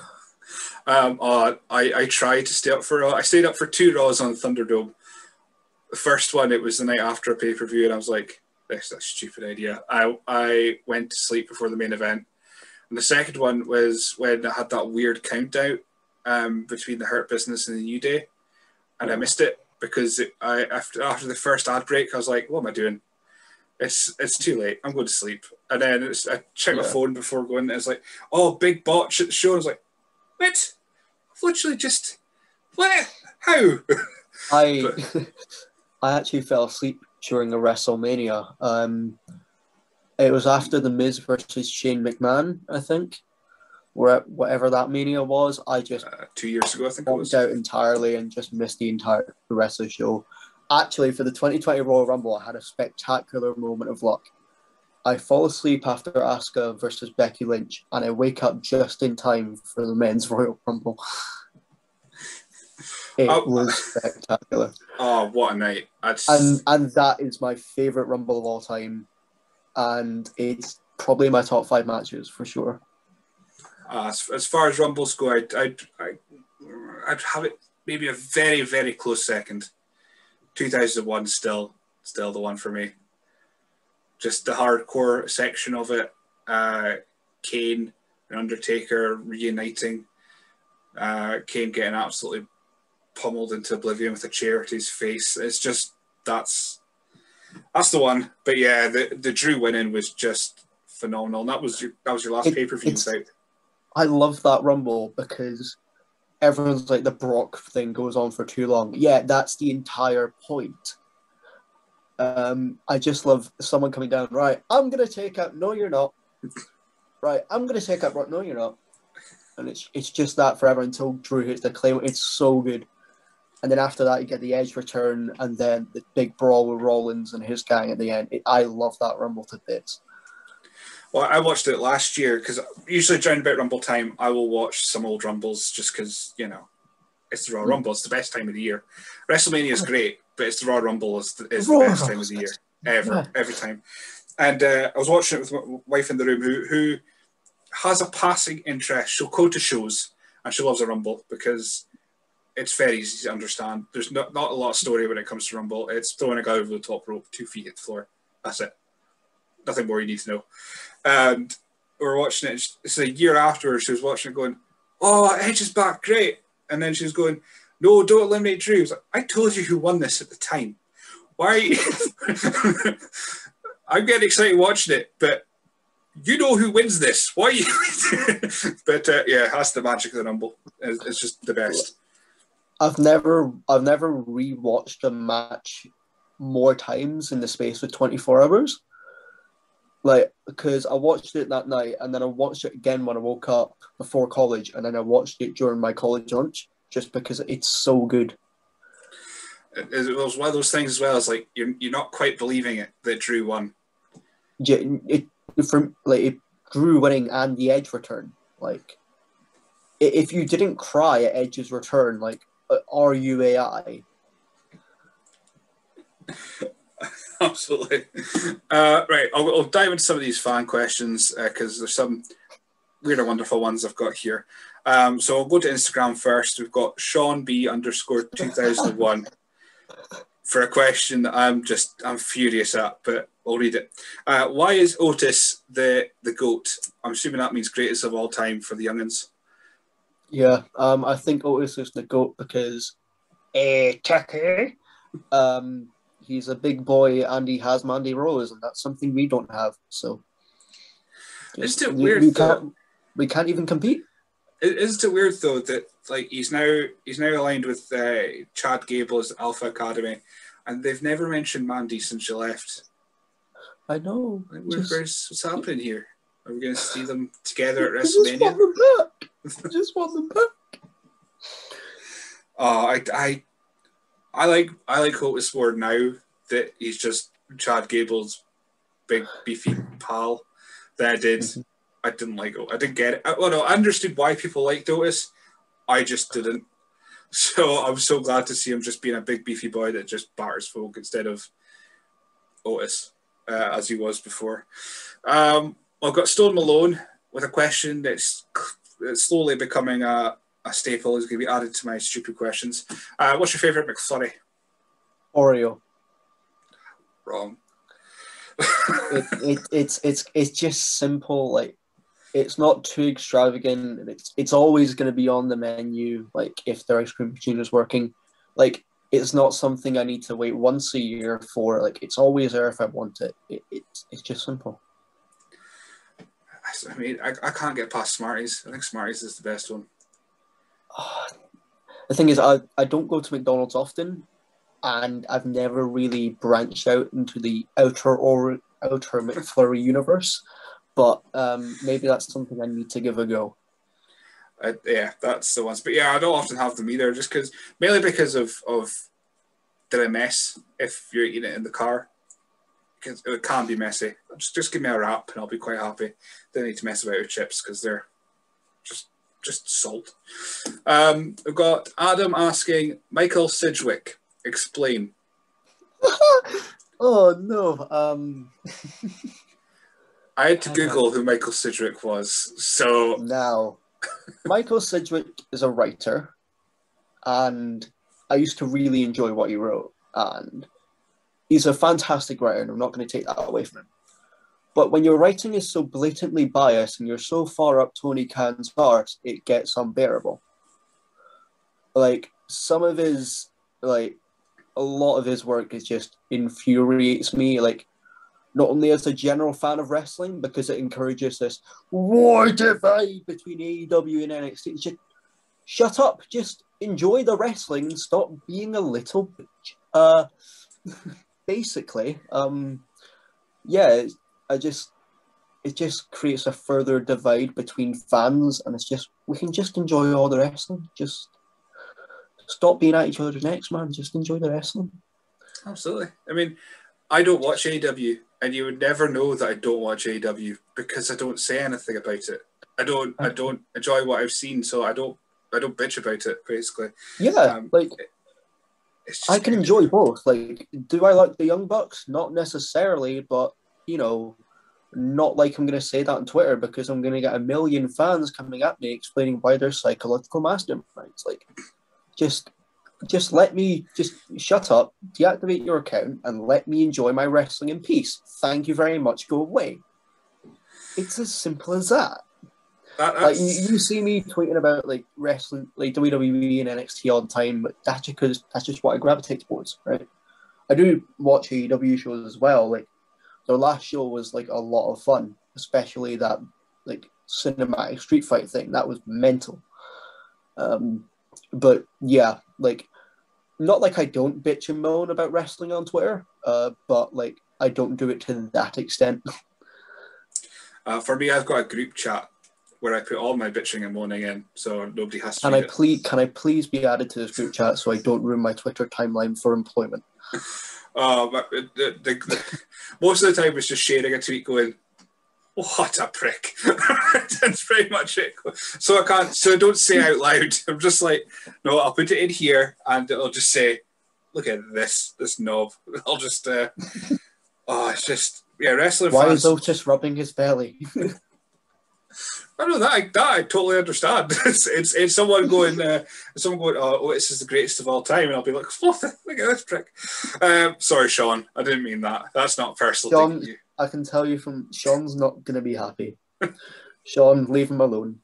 um, uh, I I tried to stay up for. I stayed up for two Raws on Thunderdome. The first one, it was the night after a pay per view, and I was like, "This is a stupid idea." I I went to sleep before the main event, and the second one was when I had that weird countdown um, between the Hurt Business and the New Day, and I missed it because it, I after after the first ad break, I was like, "What am I doing? It's it's too late. I'm going to sleep." And then it's, I checked yeah. my phone before going, and it's like, "Oh, big botch at the show." I was like, "What? I've literally just what? How?" I. But, I actually fell asleep during a WrestleMania. Um, it was after The Miz versus Shane McMahon, I think, where whatever that Mania was. I just uh, two years ago, I think it was out entirely and just missed the entire the rest of the show. Actually, for the twenty twenty Royal Rumble, I had a spectacular moment of luck. I fall asleep after Asuka versus Becky Lynch, and I wake up just in time for the men's Royal Rumble. It oh, was spectacular. Oh, what a night. That's... And and that is my favourite Rumble of all time. And it's probably my top five matches for sure. Uh, as, as far as Rumbles go, I'd, I'd, I'd, I'd have it maybe a very, very close second. two thousand one still, still the one for me. Just the hardcore section of it. Uh, Kane and Undertaker reuniting. Uh, Kane getting absolutely pummeled into oblivion with a chair to his face. It's just that's that's the one. But yeah, the the Drew winning was just phenomenal. And that was your that was your last it, pay per view. I love that Rumble because everyone's like the Brock thing goes on for too long. Yeah, that's the entire point. Um, I just love someone coming down. Right, I'm gonna take out. No, you're not. Right, I'm gonna take out Brock. No, you're not. And it's it's just that forever until Drew hits the claim. It's so good. And then after that, you get the Edge return, and then the big brawl with Rollins and his gang at the end. It, I love that Rumble to bits. Well, I watched it last year because usually during about Rumble time, I will watch some old Rumbles just because, you know, it's the Royal mm. Rumble. It's the best time of the year. WrestleMania is great, but it's the Royal Rumble is the, is the best time of the year ever, yeah. every time. And uh, I was watching it with my wife in the room who who has a passing interest. She'll go to shows and she loves a Rumble because it's very easy to understand. There's not, not a lot of story when it comes to Rumble. It's throwing a guy over the top rope, two feet hit the floor. That's it. Nothing more you need to know. And we were watching it. It's a year afterwards. She was watching it going, "Oh, Edge is back, great." And then she was going, "No, don't eliminate Drew." I was like, "I told you who won this at the time. Why are you..." I'm getting excited watching it, but you know who wins this. Why are you... But uh, yeah, that's the magic of the Rumble. It's, it's just the best. I've never I've never rewatched a match more times in the space of twenty-four hours. Like, because I watched it that night and then I watched it again when I woke up before college and then I watched it during my college lunch just because it's so good. It was one of those things as well. It's like you're you're not quite believing it that Drew won. Yeah, it, from like it, Drew winning and the Edge return. Like, if you didn't cry at Edge's return, like, are you A I? Absolutely. Uh, right, I'll, I'll dive into some of these fan questions because uh, there's some weird and wonderful ones I've got here. Um, so I'll go to Instagram first. We've got Sean B underscore two thousand one for a question that I'm just I'm furious at, but I'll read it. Uh, why is Otis the the GOAT? I'm assuming that means greatest of all time for the youngins. Yeah, um, I think Otis is the GOAT because eh, Tucker, um, he's a big boy and he has Mandy Rose, and that's something we don't have. So, isn't it we, weird we though? Can't, we can't even compete. Isn't it weird though that like he's now he's now aligned with uh, Chad Gable's Alpha Academy, and they've never mentioned Mandy since she left. I know. Like, just, where's what's happening here? Are we going to see them together at I just WrestleMania? want them back. I just want them back. Oh, I, I, I like I like Otis more now that he's just Chad Gable's big beefy pal than I did. Mm-hmm. I didn't like it. I didn't get it. I, well, no, I understood why people liked Otis. I just didn't. So I'm so glad to see him just being a big beefy boy that just batters folk instead of Otis uh, as he was before. Um, I've got Stone Malone with a question that's, that's slowly becoming a, a staple. Is going to be added to my stupid questions. Uh, what's your favourite McFlurry? Oreo. Wrong. it, it it's it's it's just simple. Like, it's not too extravagant. It's it's always going to be on the menu. Like, if their ice cream machine is working, like, it's not something I need to wait once a year for. Like, it's always there if I want it. it, it it's just simple. I mean, I, I can't get past Smarties. I think Smarties is the best one. The thing is, I, I don't go to McDonald's often, and I've never really branched out into the outer or outer McFlurry universe. But um, maybe that's something I need to give a go. Uh, yeah, that's the ones. But yeah, I don't often have them either, just because mainly because of of did I mess if you're eating it in the car. Because it can be messy. Just, just give me a wrap and I'll be quite happy. Don't need to mess about with chips because they're just just salt. Um, we've got Adam asking, Michael Sidgwick, explain. Oh no. Um I had to Google who Michael Sidgwick was. So now Michael Sidgwick is a writer, and I used to really enjoy what he wrote, and he's a fantastic writer, and I'm not going to take that away from him. But when your writing is so blatantly biased and you're so far up Tony Khan's arse, it gets unbearable. Like, some of his, like, a lot of his work is just infuriates me. Like, not only as a general fan of wrestling, because it encourages this war divide between A E W and N X T. Just shut up. Just enjoy the wrestling and stop being a little bitch. Uh... Basically, um, yeah, I just it just creates a further divide between fans, and it's just we can just enjoy all the wrestling. Just stop being at each other's necks, man. Just enjoy the wrestling. Absolutely. I mean, I don't watch A E W, and you would never know that I don't watch A E W because I don't say anything about it. I don't. I don't enjoy what I've seen, so I don't. I don't bitch about it. Basically, yeah, um, like. I can enjoy both. Like, do I like the Young Bucks? Not necessarily, but, you know, not like I'm going to say that on Twitter because I'm going to get a million fans coming at me explaining why they're psychological masterminds. Like, just just let me, just shut up, deactivate your account, and let me enjoy my wrestling in peace. Thank you very much. Go away. It's as simple as that. That, like you, you see me tweeting about like wrestling, like W W E and N X T all the time, but that's just because that's just what I gravitate towards, right? I do watch A E W shows as well. Like, their last show was like a lot of fun, especially that like cinematic street fight thing. That was mental. Um, but yeah, like, not like I don't bitch and moan about wrestling on Twitter, uh, but like I don't do it to that extent. uh, for me, I've got a group chat where I put all my bitching and moaning in, so nobody has to. Can I please? Can I please be added to this group chat so I don't ruin my Twitter timeline for employment? Oh, but the, the, the, most of the time it's just sharing a tweet going, "What a prick!" That's pretty much it. So I can't. So I don't say out loud. I'm just like, no, I'll put it in here, and it'll just say, "Look at this, this knob." I'll just, uh, Oh, it's just yeah, wrestling Why fans. is Otis rubbing his belly? I don't know that I, that I totally understand. It's it's, it's someone going, uh, someone going, oh, Otis is the greatest of all time, and I'll be like, what? The, look at this prick. Um, sorry, Sean, I didn't mean that. That's not personal. Sean, to you. I can tell you from Sean's not going to be happy. Sean, leave him alone.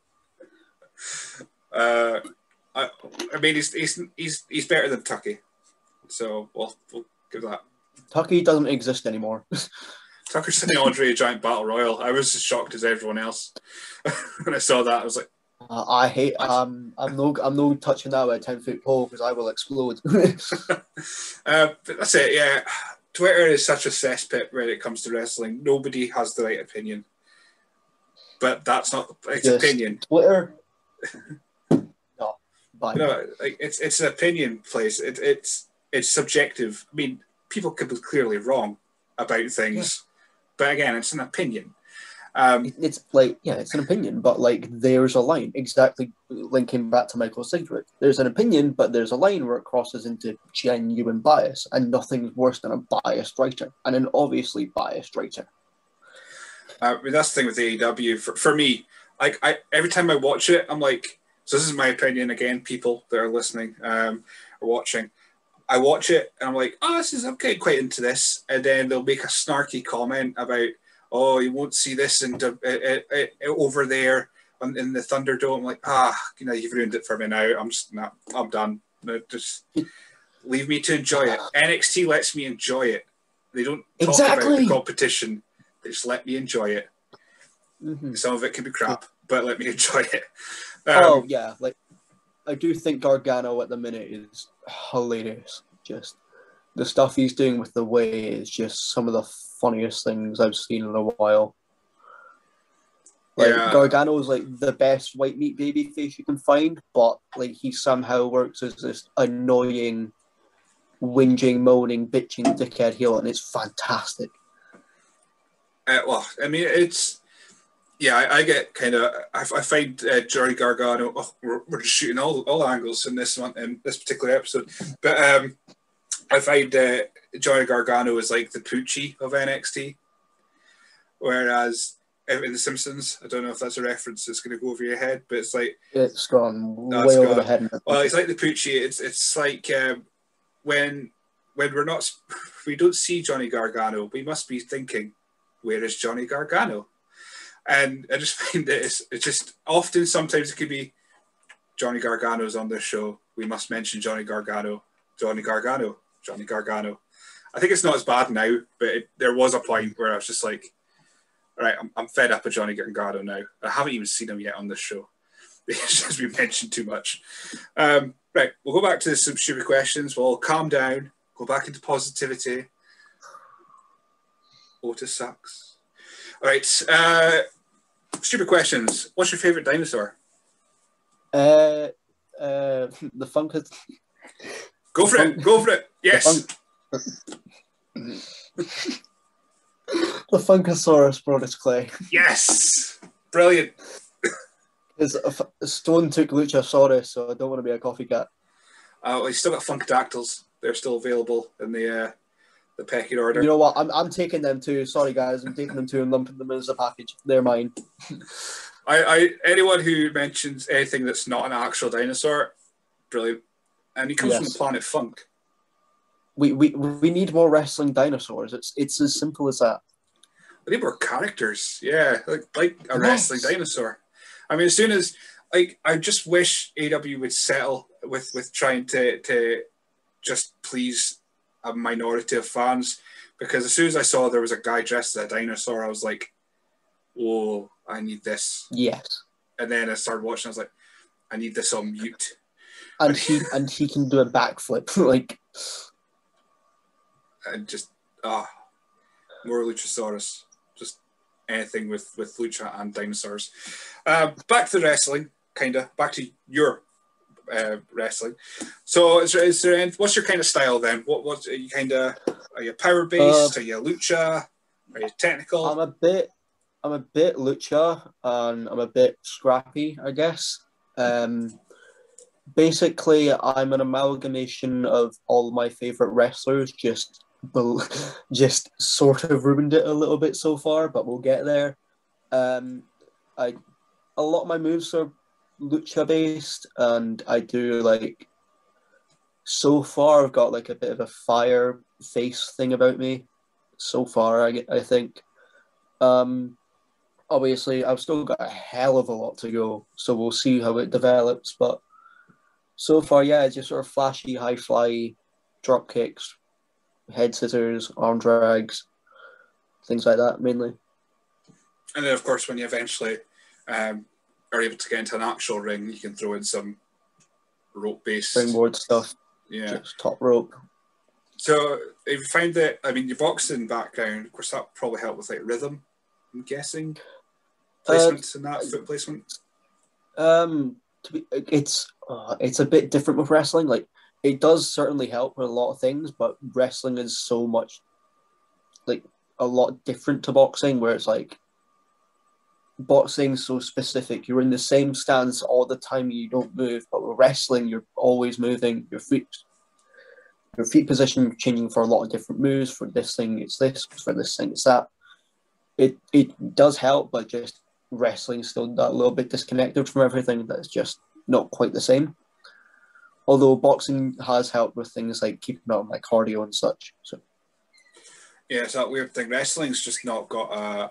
Uh, I, I mean, he's he's he's he's better than Tucky, so we'll we'll give that. Tucky doesn't exist anymore. Tucker's in the Andre Giant Battle Royal. I was as shocked as everyone else when I saw that. I was like, uh, I hate. Um, I'm no. I'm no touching that with a ten foot pole because I will explode. uh, but that's it. Yeah, Twitter is such a cesspit when it comes to wrestling. Nobody has the right opinion, but that's not it's Just opinion. Twitter. No, bye. No, like it's it's an opinion place. It, it's it's subjective. I mean, people could be clearly wrong about things, yeah. But again, it's an opinion. Um, it's like yeah, it's an opinion, but like there's a line. Exactly, linking back to Michael Sigrid. There's an opinion, but there's a line where it crosses into genuine bias, and nothing's worse than a biased writer, and an obviously biased writer. Uh, I mean, that's the thing with A E W. For, for me, like I every time I watch it, I'm like, so this is my opinion again. People that are listening um, or watching, I watch it and I'm like, oh, this is I'm getting quite into this, and then they'll make a snarky comment about, oh, you won't see this in uh, uh, uh, over there in the Thunderdome. I'm like, ah, you know, you've ruined it for me now. I'm just not. I'm done. No, just leave me to enjoy it. N X T lets me enjoy it. They don't talk exactly. about the competition. They just let me enjoy it. Mm-hmm. Some of it can be crap, but let me enjoy it. Um, oh yeah, like I do think Gargano at the minute is hilarious. Just the stuff he's doing with the way is just some of the funniest things I've seen in a while. Like yeah. Gargano is like the best white meat baby face you can find, but like he somehow works as this annoying, whinging, moaning, bitching dickhead heel, and it's fantastic. Uh, well, I mean, it's yeah. I, I get kind of. I, I find uh, Johnny Gargano. Oh, we're, we're just shooting all all angles in this one in this particular episode, but um, I find uh, Johnny Gargano is like the Poochie of N X T, whereas in The Simpsons, I don't know if that's a reference that's going to go over your head, but it's like it's gone way over gone. the head. Well, it's like the Poochie. It's it's like um, when when we're not we don't see Johnny Gargano, we must be thinking, where is Johnny Gargano? And I just find that it's, it's just often, sometimes it could be Johnny Gargano's on this show. We must mention Johnny Gargano, Johnny Gargano, Johnny Gargano. I think it's not as bad now, but it, there was a point where I was just like, all right, I'm, I'm fed up with Johnny Gargano now. I haven't even seen him yet on this show. It's just been mentioned too much. Um, right, we'll go back to some stupid questions. We'll calm down, go back into positivity. Otis sucks. All right. Uh, stupid questions. What's your favorite dinosaur? Uh, uh, the Funkus. Go for it. Go for it. Yes. The, the Funkasaurus Brodus Clay. Yes. Brilliant. His Stone took Luchasaurus, so I don't want to be a coffee cat. Uh, well, he's still got Funkadactyls. They're still available in the uh, the pecking order. You know what? I'm I'm taking them too. Sorry, guys. I'm taking them too and lumping them as a package. They're mine. I, I anyone who mentions anything that's not an actual dinosaur, brilliant. And he comes yes. from the planet Funk. We, we we need more wrestling dinosaurs. It's it's as simple as that. We need more characters. Yeah, like like a yes. wrestling dinosaur. I mean, as soon as like I just wish A E W would settle with with trying to to just please a minority of fans, because as soon as I saw there was a guy dressed as a dinosaur, I was like, "Whoa, I need this." Yes. And then I started watching. I was like, "I need this on mute." And he and he can do a backflip, like. And just ah, more Luchasaurus. Just anything with with Lucha and dinosaurs. Uh, back to the wrestling, kinda. Back to your uh, wrestling. So, is there, is there any, what's your kind of style then? What what are you kind of? Are you power based? Uh, are you Lucha? Are you technical? I'm a bit. I'm a bit Lucha, and I'm a bit scrappy, I guess. Um, basically, I'm an amalgamation of all my favorite wrestlers, just just sort of ruined it a little bit so far, but we'll get there. Um, I a lot of my moves are lucha based, and I do like. So far, I've got like a bit of a fire face thing about me. So far, I I think. Um, obviously, I've still got a hell of a lot to go, so we'll see how it develops. But so far, yeah, just sort of flashy, high fly, drop kicks, head scissors, arm drags, things like that mainly. And then, of course, when you eventually um, are able to get into an actual ring, you can throw in some rope-based springboard stuff. Yeah, just top rope. So, if you find that, I mean, your boxing background, of course, that probably helped with like rhythm. I'm guessing placement uh, and that foot placement. Um, to be, it's uh, it's a bit different with wrestling. Like, it does certainly help with a lot of things, but wrestling is so much like a lot different to boxing, where it's like boxing's so specific. You're in the same stance all the time. You don't move, but with wrestling, you're always moving. Your feet, your feet position changing for a lot of different moves. For this thing, it's this. For this thing, it's that. It it does help, but just wrestling's still that little bit disconnected from everything. That's just not quite the same. Although boxing has helped with things like keeping up my cardio and such. So yeah, it's that weird thing. Wrestling's just not got a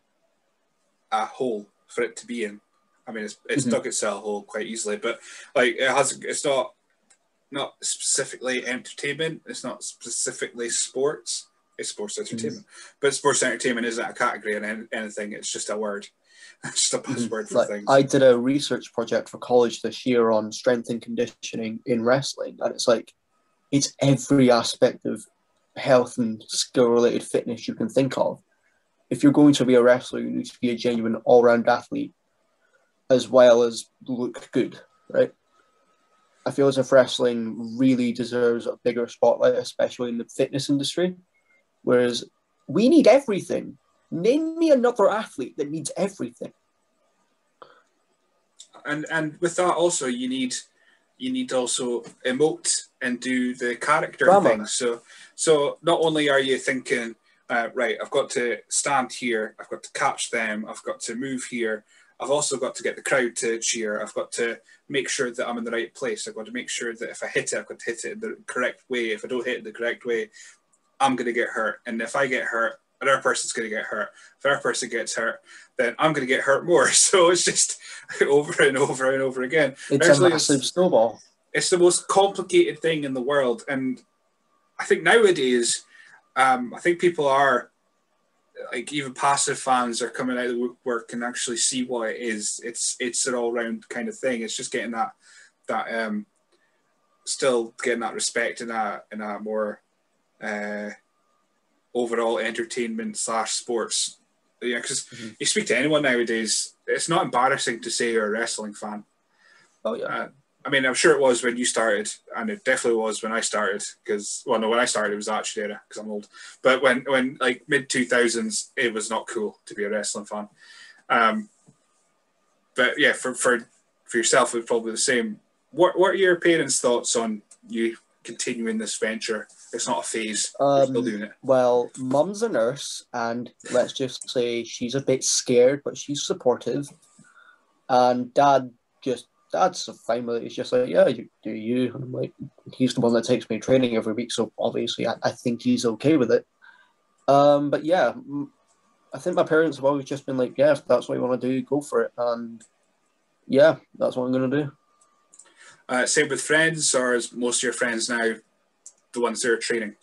a hole for it to be in. I mean, it's it's mm-hmm. dug itself a hole quite easily, but like it has, it's not not specifically entertainment. It's not specifically sports. It's sports entertainment, mm-hmm. but sports entertainment isn't a category in anything. It's just a word. It's just a buzzword mm-hmm. for like, things. I did a research project for college this year on strength and conditioning in wrestling, and it's like it's every aspect of health and skill-related fitness you can think of. If you're going to be a wrestler, you need to be a genuine all-round athlete as well as look good, right? I feel as if wrestling really deserves a bigger spotlight, especially in the fitness industry. Whereas we need everything. Name me another athlete that needs everything. And and with that also, you need you need to also emote and do the character Drama. thing. So so not only are you thinking, uh, right, I've got to stand here, I've got to catch them, I've got to move here, I've also got to get the crowd to cheer, I've got to make sure that I'm in the right place, I've got to make sure that if I hit it, I've got to hit it in the correct way. If I don't hit it the correct way, I'm going to get hurt. And if I get hurt, another person's going to get hurt. If another person gets hurt, then I'm going to get hurt more. So it's just over and over and over again. It's Actually, a massive it's, snowball. It's the most complicated thing in the world. And I think nowadays, um, I think people are, like even passive fans are coming out of the woodwork and actually see what it is. It's it's an all-round kind of thing. It's just getting that, that um, still getting that respect in a, in a more uh, overall entertainment slash sports. Yeah, because mm-hmm. you speak to anyone nowadays, it's not embarrassing to say you're a wrestling fan. Oh yeah. Uh, I mean, I'm sure it was when you started, and it definitely was when I started. Because well, no, when I started it was Attitude Era because I'm old. But when when like mid two thousands, it was not cool to be a wrestling fan. Um, but yeah, for for for yourself, it's probably the same. What what are your parents' thoughts on you continuing this venture? It's not a phase. Um, You're still doing it. Well, mum's a nurse, and let's just say she's a bit scared, but she's supportive. And dad just, dad's fine with it. He's just like, yeah, you do you. And I'm like, he's the one that takes me training every week, so obviously I, I think he's okay with it. Um, but yeah, I think my parents have always just been like, yeah, if that's what you want to do, go for it. And yeah, that's what I'm going to do. Uh, same with friends, or is most of your friends now the ones that are training?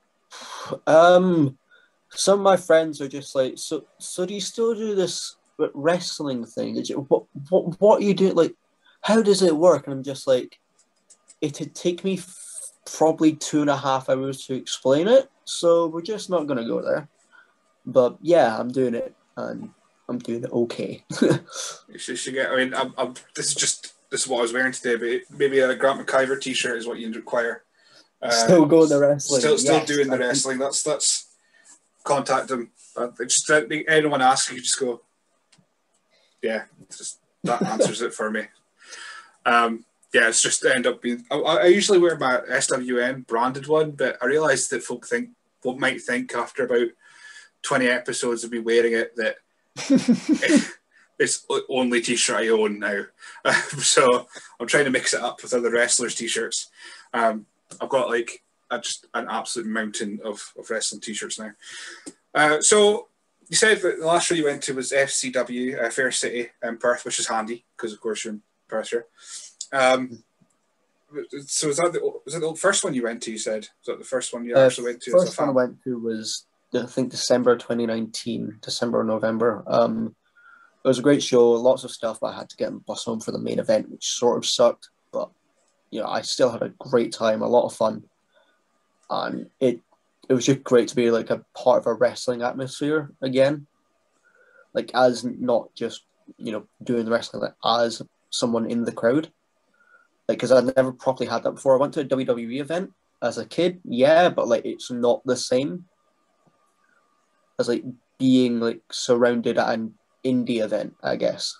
Um, some of my friends are just like, so. So do you still do this wrestling thing? Did you, what, what, what are you doing? Like, how does it work? And I'm just like, it'd take me f- probably two and a half hours to explain it. So we're just not gonna go there. But yeah, I'm doing it, and I'm doing it okay. You should, should get. I mean, I'm, I'm, this is just this is what I was wearing today. But maybe a Grant McIver T-shirt is what you require. Uh, still going the wrestling. Still, still yes, doing the wrestling. That's that's. Contact them. Uh, just uh, anyone asks, you just go. Yeah, just that answers it for me. Um, yeah, it's just end up being. I, I usually wear my S W N branded one, but I realised that folk think might think after about twenty episodes of me wearing it that it's the only t-shirt I own now. So I'm trying to mix it up with other wrestlers' t-shirts. Um, I've got like a, just an absolute mountain of, of wrestling t-shirts now. Uh, so you said that the last show you went to was F C W, uh, Fair City in Perth, which is handy because of course you're in Perth here. Um, so was that the was that the first one you went to? You said was that the first one you Uh, actually went to? First as a one I fan? went to was I think December twenty nineteen, December or November. Um, it was a great show, lots of stuff, but I had to get on bus home for the main event, which sort of sucked. But you know, I still had a great time, a lot of fun, and it it was just great to be like a part of a wrestling atmosphere again, like as not just you know doing the wrestling, like as someone in the crowd. Like, because I'd never properly had that before. I went to a W W E event as a kid, yeah, but like it's not the same as like being like surrounded at an indie event, I guess.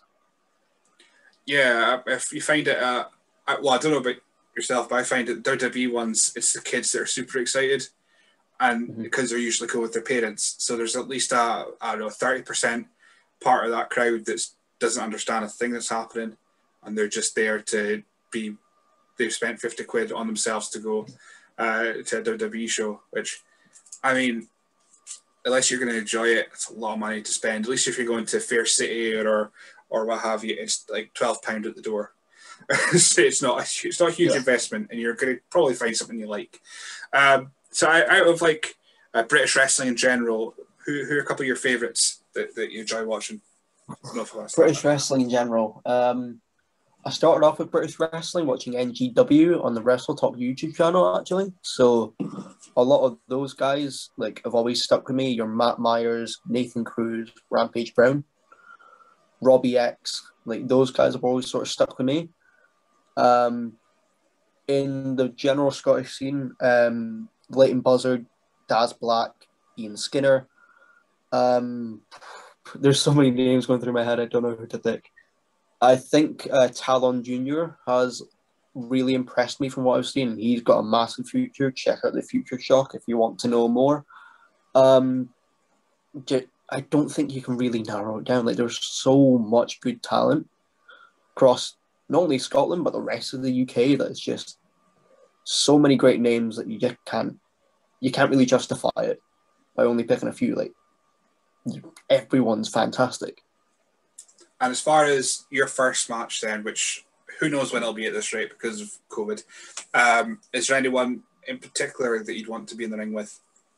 Yeah, if you find it, uh, I, well, I don't know about yourself, but I find it W W E ones, it's the kids that are super excited, and mm-hmm. because they're usually cool with their parents, so there's at least a I don't know thirty percent part of that crowd that doesn't understand a thing that's happening, and they're just there to be. They've spent fifty quid on themselves to go uh, to a W W E show, which, I mean, unless you're going to enjoy it, it's a lot of money to spend. At least if you're going to Fair City or or what have you, it's like twelve pounds at the door. So it's not a, it's not a huge yeah. investment, and you're going to probably find something you like. Um, so out of like uh, British wrestling in general, who who are a couple of your favourites that, that you enjoy watching? British wrestling in general. Um, I started off with British wrestling, watching N G W on the Wrestle Talk YouTube channel, actually. So a lot of those guys like have always stuck with me. Your Matt Myers, Nathan Cruz, Rampage Brown, Robbie X, like those guys have always sort of stuck with me. Um, in the general Scottish scene, um, Leighton Buzzard, Daz Black, Ian Skinner. Um, there's so many names going through my head, I don't know who to pick. I think uh, Talon Junior has really impressed me from what I've seen. He's got a massive future. Check out the Future Shock if you want to know more. Um, I don't think you can really narrow it down. Like, there's so much good talent across not only Scotland but the rest of the U K that it's just so many great names that you just can't you can't really justify it by only picking a few. Like, everyone's fantastic. And as far as your first match then, which who knows when it'll be at this rate because of COVID, um, is there anyone in particular that you'd want to be in the ring with?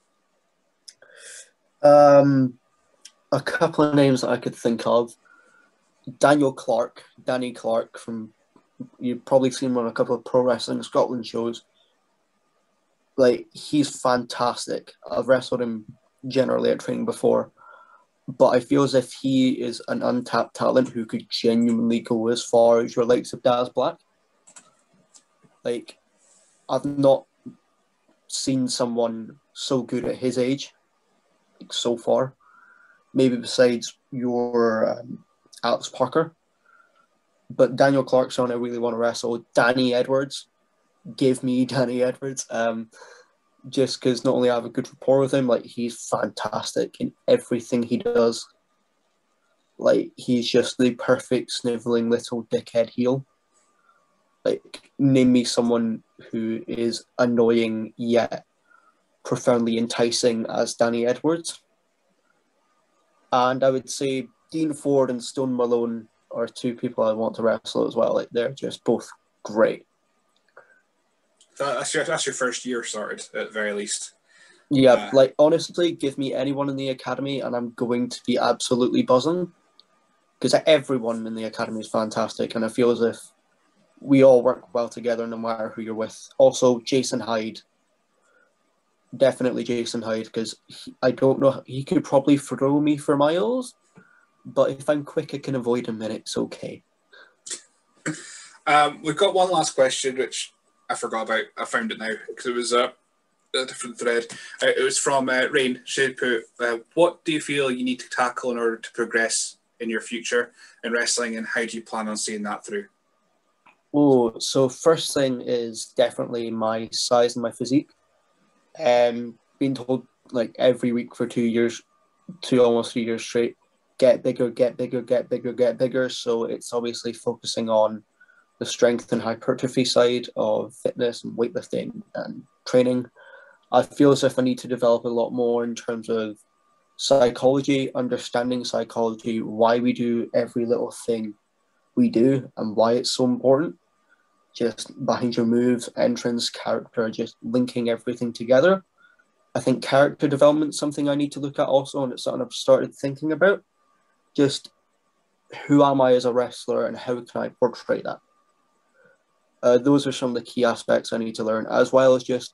Um, a couple of names that I could think of. Daniel Clark, Danny Clark from, you've probably seen him on a couple of Pro Wrestling Scotland shows. Like, he's fantastic. I've wrestled him generally at training before. But I feel as if he is an untapped talent who could genuinely go as far as your likes of Daz Black. Like, I've not seen someone so good at his age, like, so far. Maybe besides your um, Alex Parker. But Daniel Clarkson, I really want to wrestle. Danny Edwards. Give me Danny Edwards. Um, just because not only I have a good rapport with him, like, he's fantastic in everything he does. Like, he's just the perfect sniveling little dickhead heel. Like, name me someone who is annoying yet profoundly enticing as Danny Edwards. And I would say Dean Ford and Stone Malone are two people I want to wrestle as well. Like, they're just both great. That's your that's your first year started at the very least. Yeah, uh, like, honestly, give me anyone in the academy and I'm going to be absolutely buzzing. Because everyone in the academy is fantastic, and I feel as if we all work well together no matter who you're with. Also, Jason Hyde. Definitely Jason Hyde, because I don't know, he could probably throw me for miles, but if I'm quick, I can avoid him and it's okay. um, we've got one last question, which I forgot about. I found it now because it was uh, a different thread. Uh, it was from uh, Rain. She had put, uh, what do you feel you need to tackle in order to progress in your future in wrestling, and how do you plan on seeing that through? Oh, so first thing is definitely my size and my physique. Um, being told like every week for two years, two almost three years straight, get bigger, get bigger, get bigger, get bigger. So it's obviously focusing on the strength and hypertrophy side of fitness and weightlifting and training. I feel as if I need to develop a lot more in terms of psychology, understanding psychology, why we do every little thing we do and why it's so important. Just behind your moves, entrance, character, just linking everything together. I think character development is something I need to look at also, and it's something I've started thinking about. Just who am I as a wrestler and how can I portray that? Uh, those are some of the key aspects I need to learn, as well as just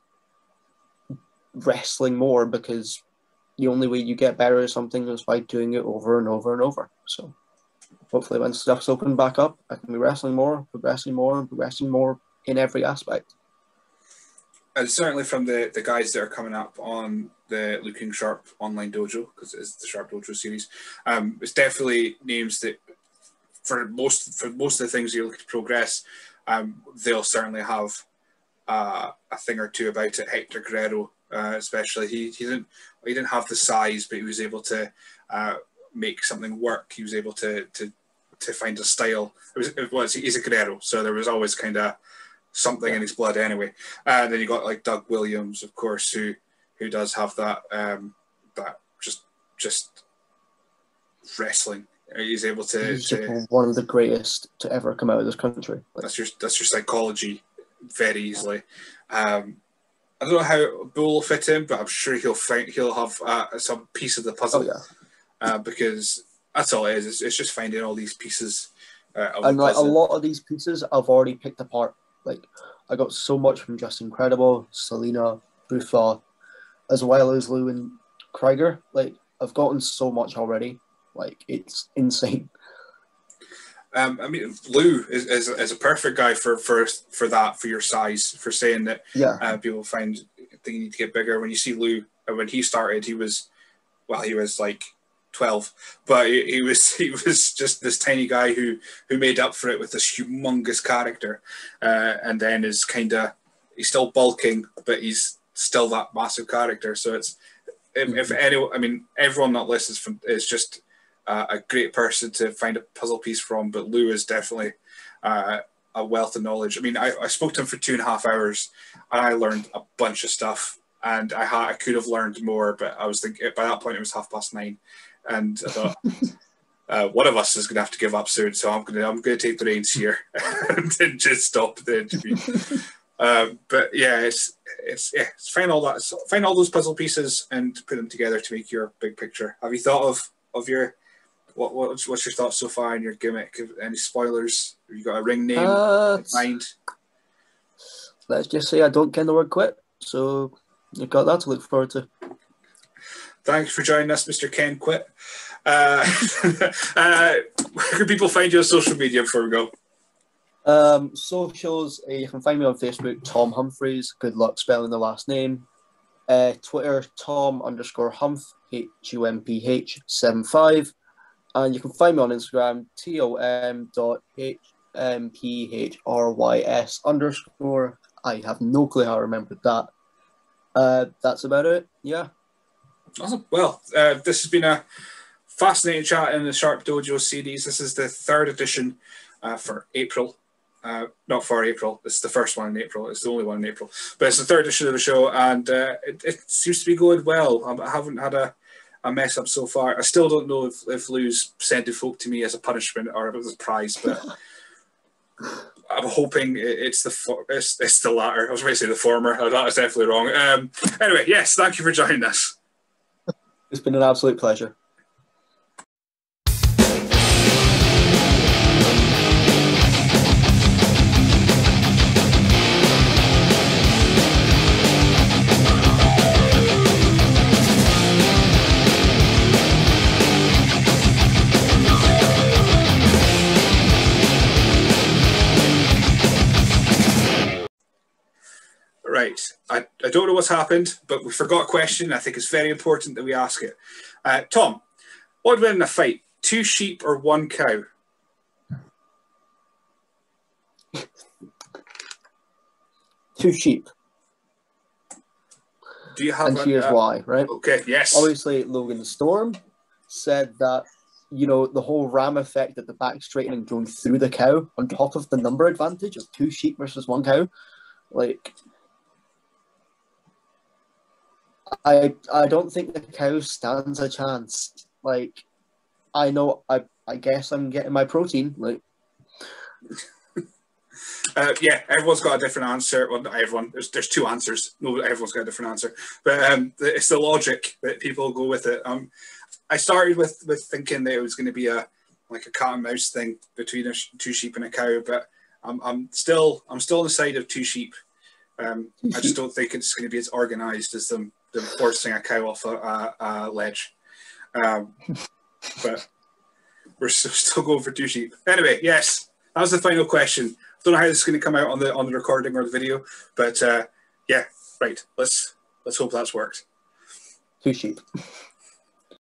wrestling more, because the only way you get better at something is by doing it over and over and over. So hopefully when stuff's opened back up, I can be wrestling more, progressing more, and progressing more in every aspect. And certainly from the, the guys that are coming up on the Looking Sharp online dojo, because it's the Sharp Dojo series, um, it's definitely names that for most for most of the things you're looking to progress, um, they'll certainly have uh, a thing or two about it. Hector Guerrero, uh, especially, he he didn't he didn't have the size, but he was able to uh, make something work. He was able to to to find a style. It was, it was he's a Guerrero, so there was always kind of something yeah. in his blood anyway. And uh, then you got like Doug Williams, of course, who who does have that um, that just just wrestling. He's able to, He's to one of the greatest to ever come out of this country. That's your that's your psychology very easily. Um, I don't know how Bull will fit in, but I'm sure he'll find he'll have uh, some piece of the puzzle. Oh, yeah. uh, because that's all it is. It's, it's just finding all these pieces. Uh, of and the like puzzle. a lot of these pieces, I've already picked apart. Like I got so much from Just Incredible, Selena, Bufa, as well as Lou and Krieger. Like I've gotten so much already. Like it's insane. Um, I mean, Lou is, is, is a perfect guy for, for for that, for your size, for saying that yeah. uh, people find that you need to get bigger. When you see Lou, when he started, he was, well, he was like twelve, but he, he was he was just this tiny guy who who made up for it with this humongous character, uh, and then is kind of, he's still bulking, but he's still that massive character. So it's, if, mm-hmm. if anyone, I mean, everyone that listens from is just Uh, a great person to find a puzzle piece from, but Lou is definitely uh, a wealth of knowledge. I mean, I, I spoke to him for two and a half hours, and I learned a bunch of stuff, and I, ha- I could have learned more, but I was thinking by that point it was half past nine, and I thought uh, one of us is going to have to give up soon, so I'm going to I'm going to take the reins here and just stop the interview. um, but yeah, it's it's yeah, it's find all that, find all those puzzle pieces and put them together to make your big picture. Have you thought of of your What what's, what's your thoughts so far in your gimmick? Any spoilers? Have you got a ring name uh, in mind? Let's just say I don't ken the word quit, so you've got that to look forward to. Thanks for joining us, Mister Ken Quit. Uh, uh, where can people find you on social media before we go? Um, socials, uh, you can find me on Facebook, Tom Humphreys. Good luck spelling the last name. Uh, Twitter, Tom underscore Humph, H U M P H seven five. And you can find me on Instagram, T O M dot H M P H R Y S underscore. I have no clue how I remembered that. Uh, that's about it. Yeah. Awesome. Well, uh, this has been a fascinating chat in the Sharp Dojo series. This is the third edition uh, for April. Uh, not for April. This is the first one in April. It's the only one in April. But it's the third edition of the show, and uh, it, it seems to be going well. I haven't had a a mess up so far. I still don't know if, if Lou's sent the folk to me as a punishment or if it was a prize, but I'm hoping it's the for, it's, it's the latter. I was going to say the former. That was definitely wrong. Um, anyway, yes, thank you for joining us. It's been an absolute pleasure. Right. I, I don't know what's happened, but we forgot a question. I think it's very important that we ask it. Uh, Tom, what would win in a fight? Two sheep or one cow? Two sheep. Do you have? And a, here's uh, why, right? Okay. Yes. Obviously, Logan Storm said that, you know, the whole ram effect at the back straightening going through the cow on top of the number advantage of two sheep versus one cow, like, I I don't think the cow stands a chance. Like, I know, I I guess I'm getting my protein. Like, uh, yeah, everyone's got a different answer. Well, not everyone. There's there's two answers. No, everyone's got a different answer. But um, it's the logic that people go with it. Um, I started with with thinking that it was going to be a like a cat and mouse thing between a sh- two sheep and a cow, but I'm I'm still I'm still on the side of two sheep. Um, I just don't think it's going to be as organised as them, them forcing a cow off a, a, a ledge. Um, but we're still, still going for two sheep. Anyway, yes, that was the final question. I don't know how this is going to come out on the on the recording or the video, but uh, yeah, right. Let's let's hope that's worked. two sheep.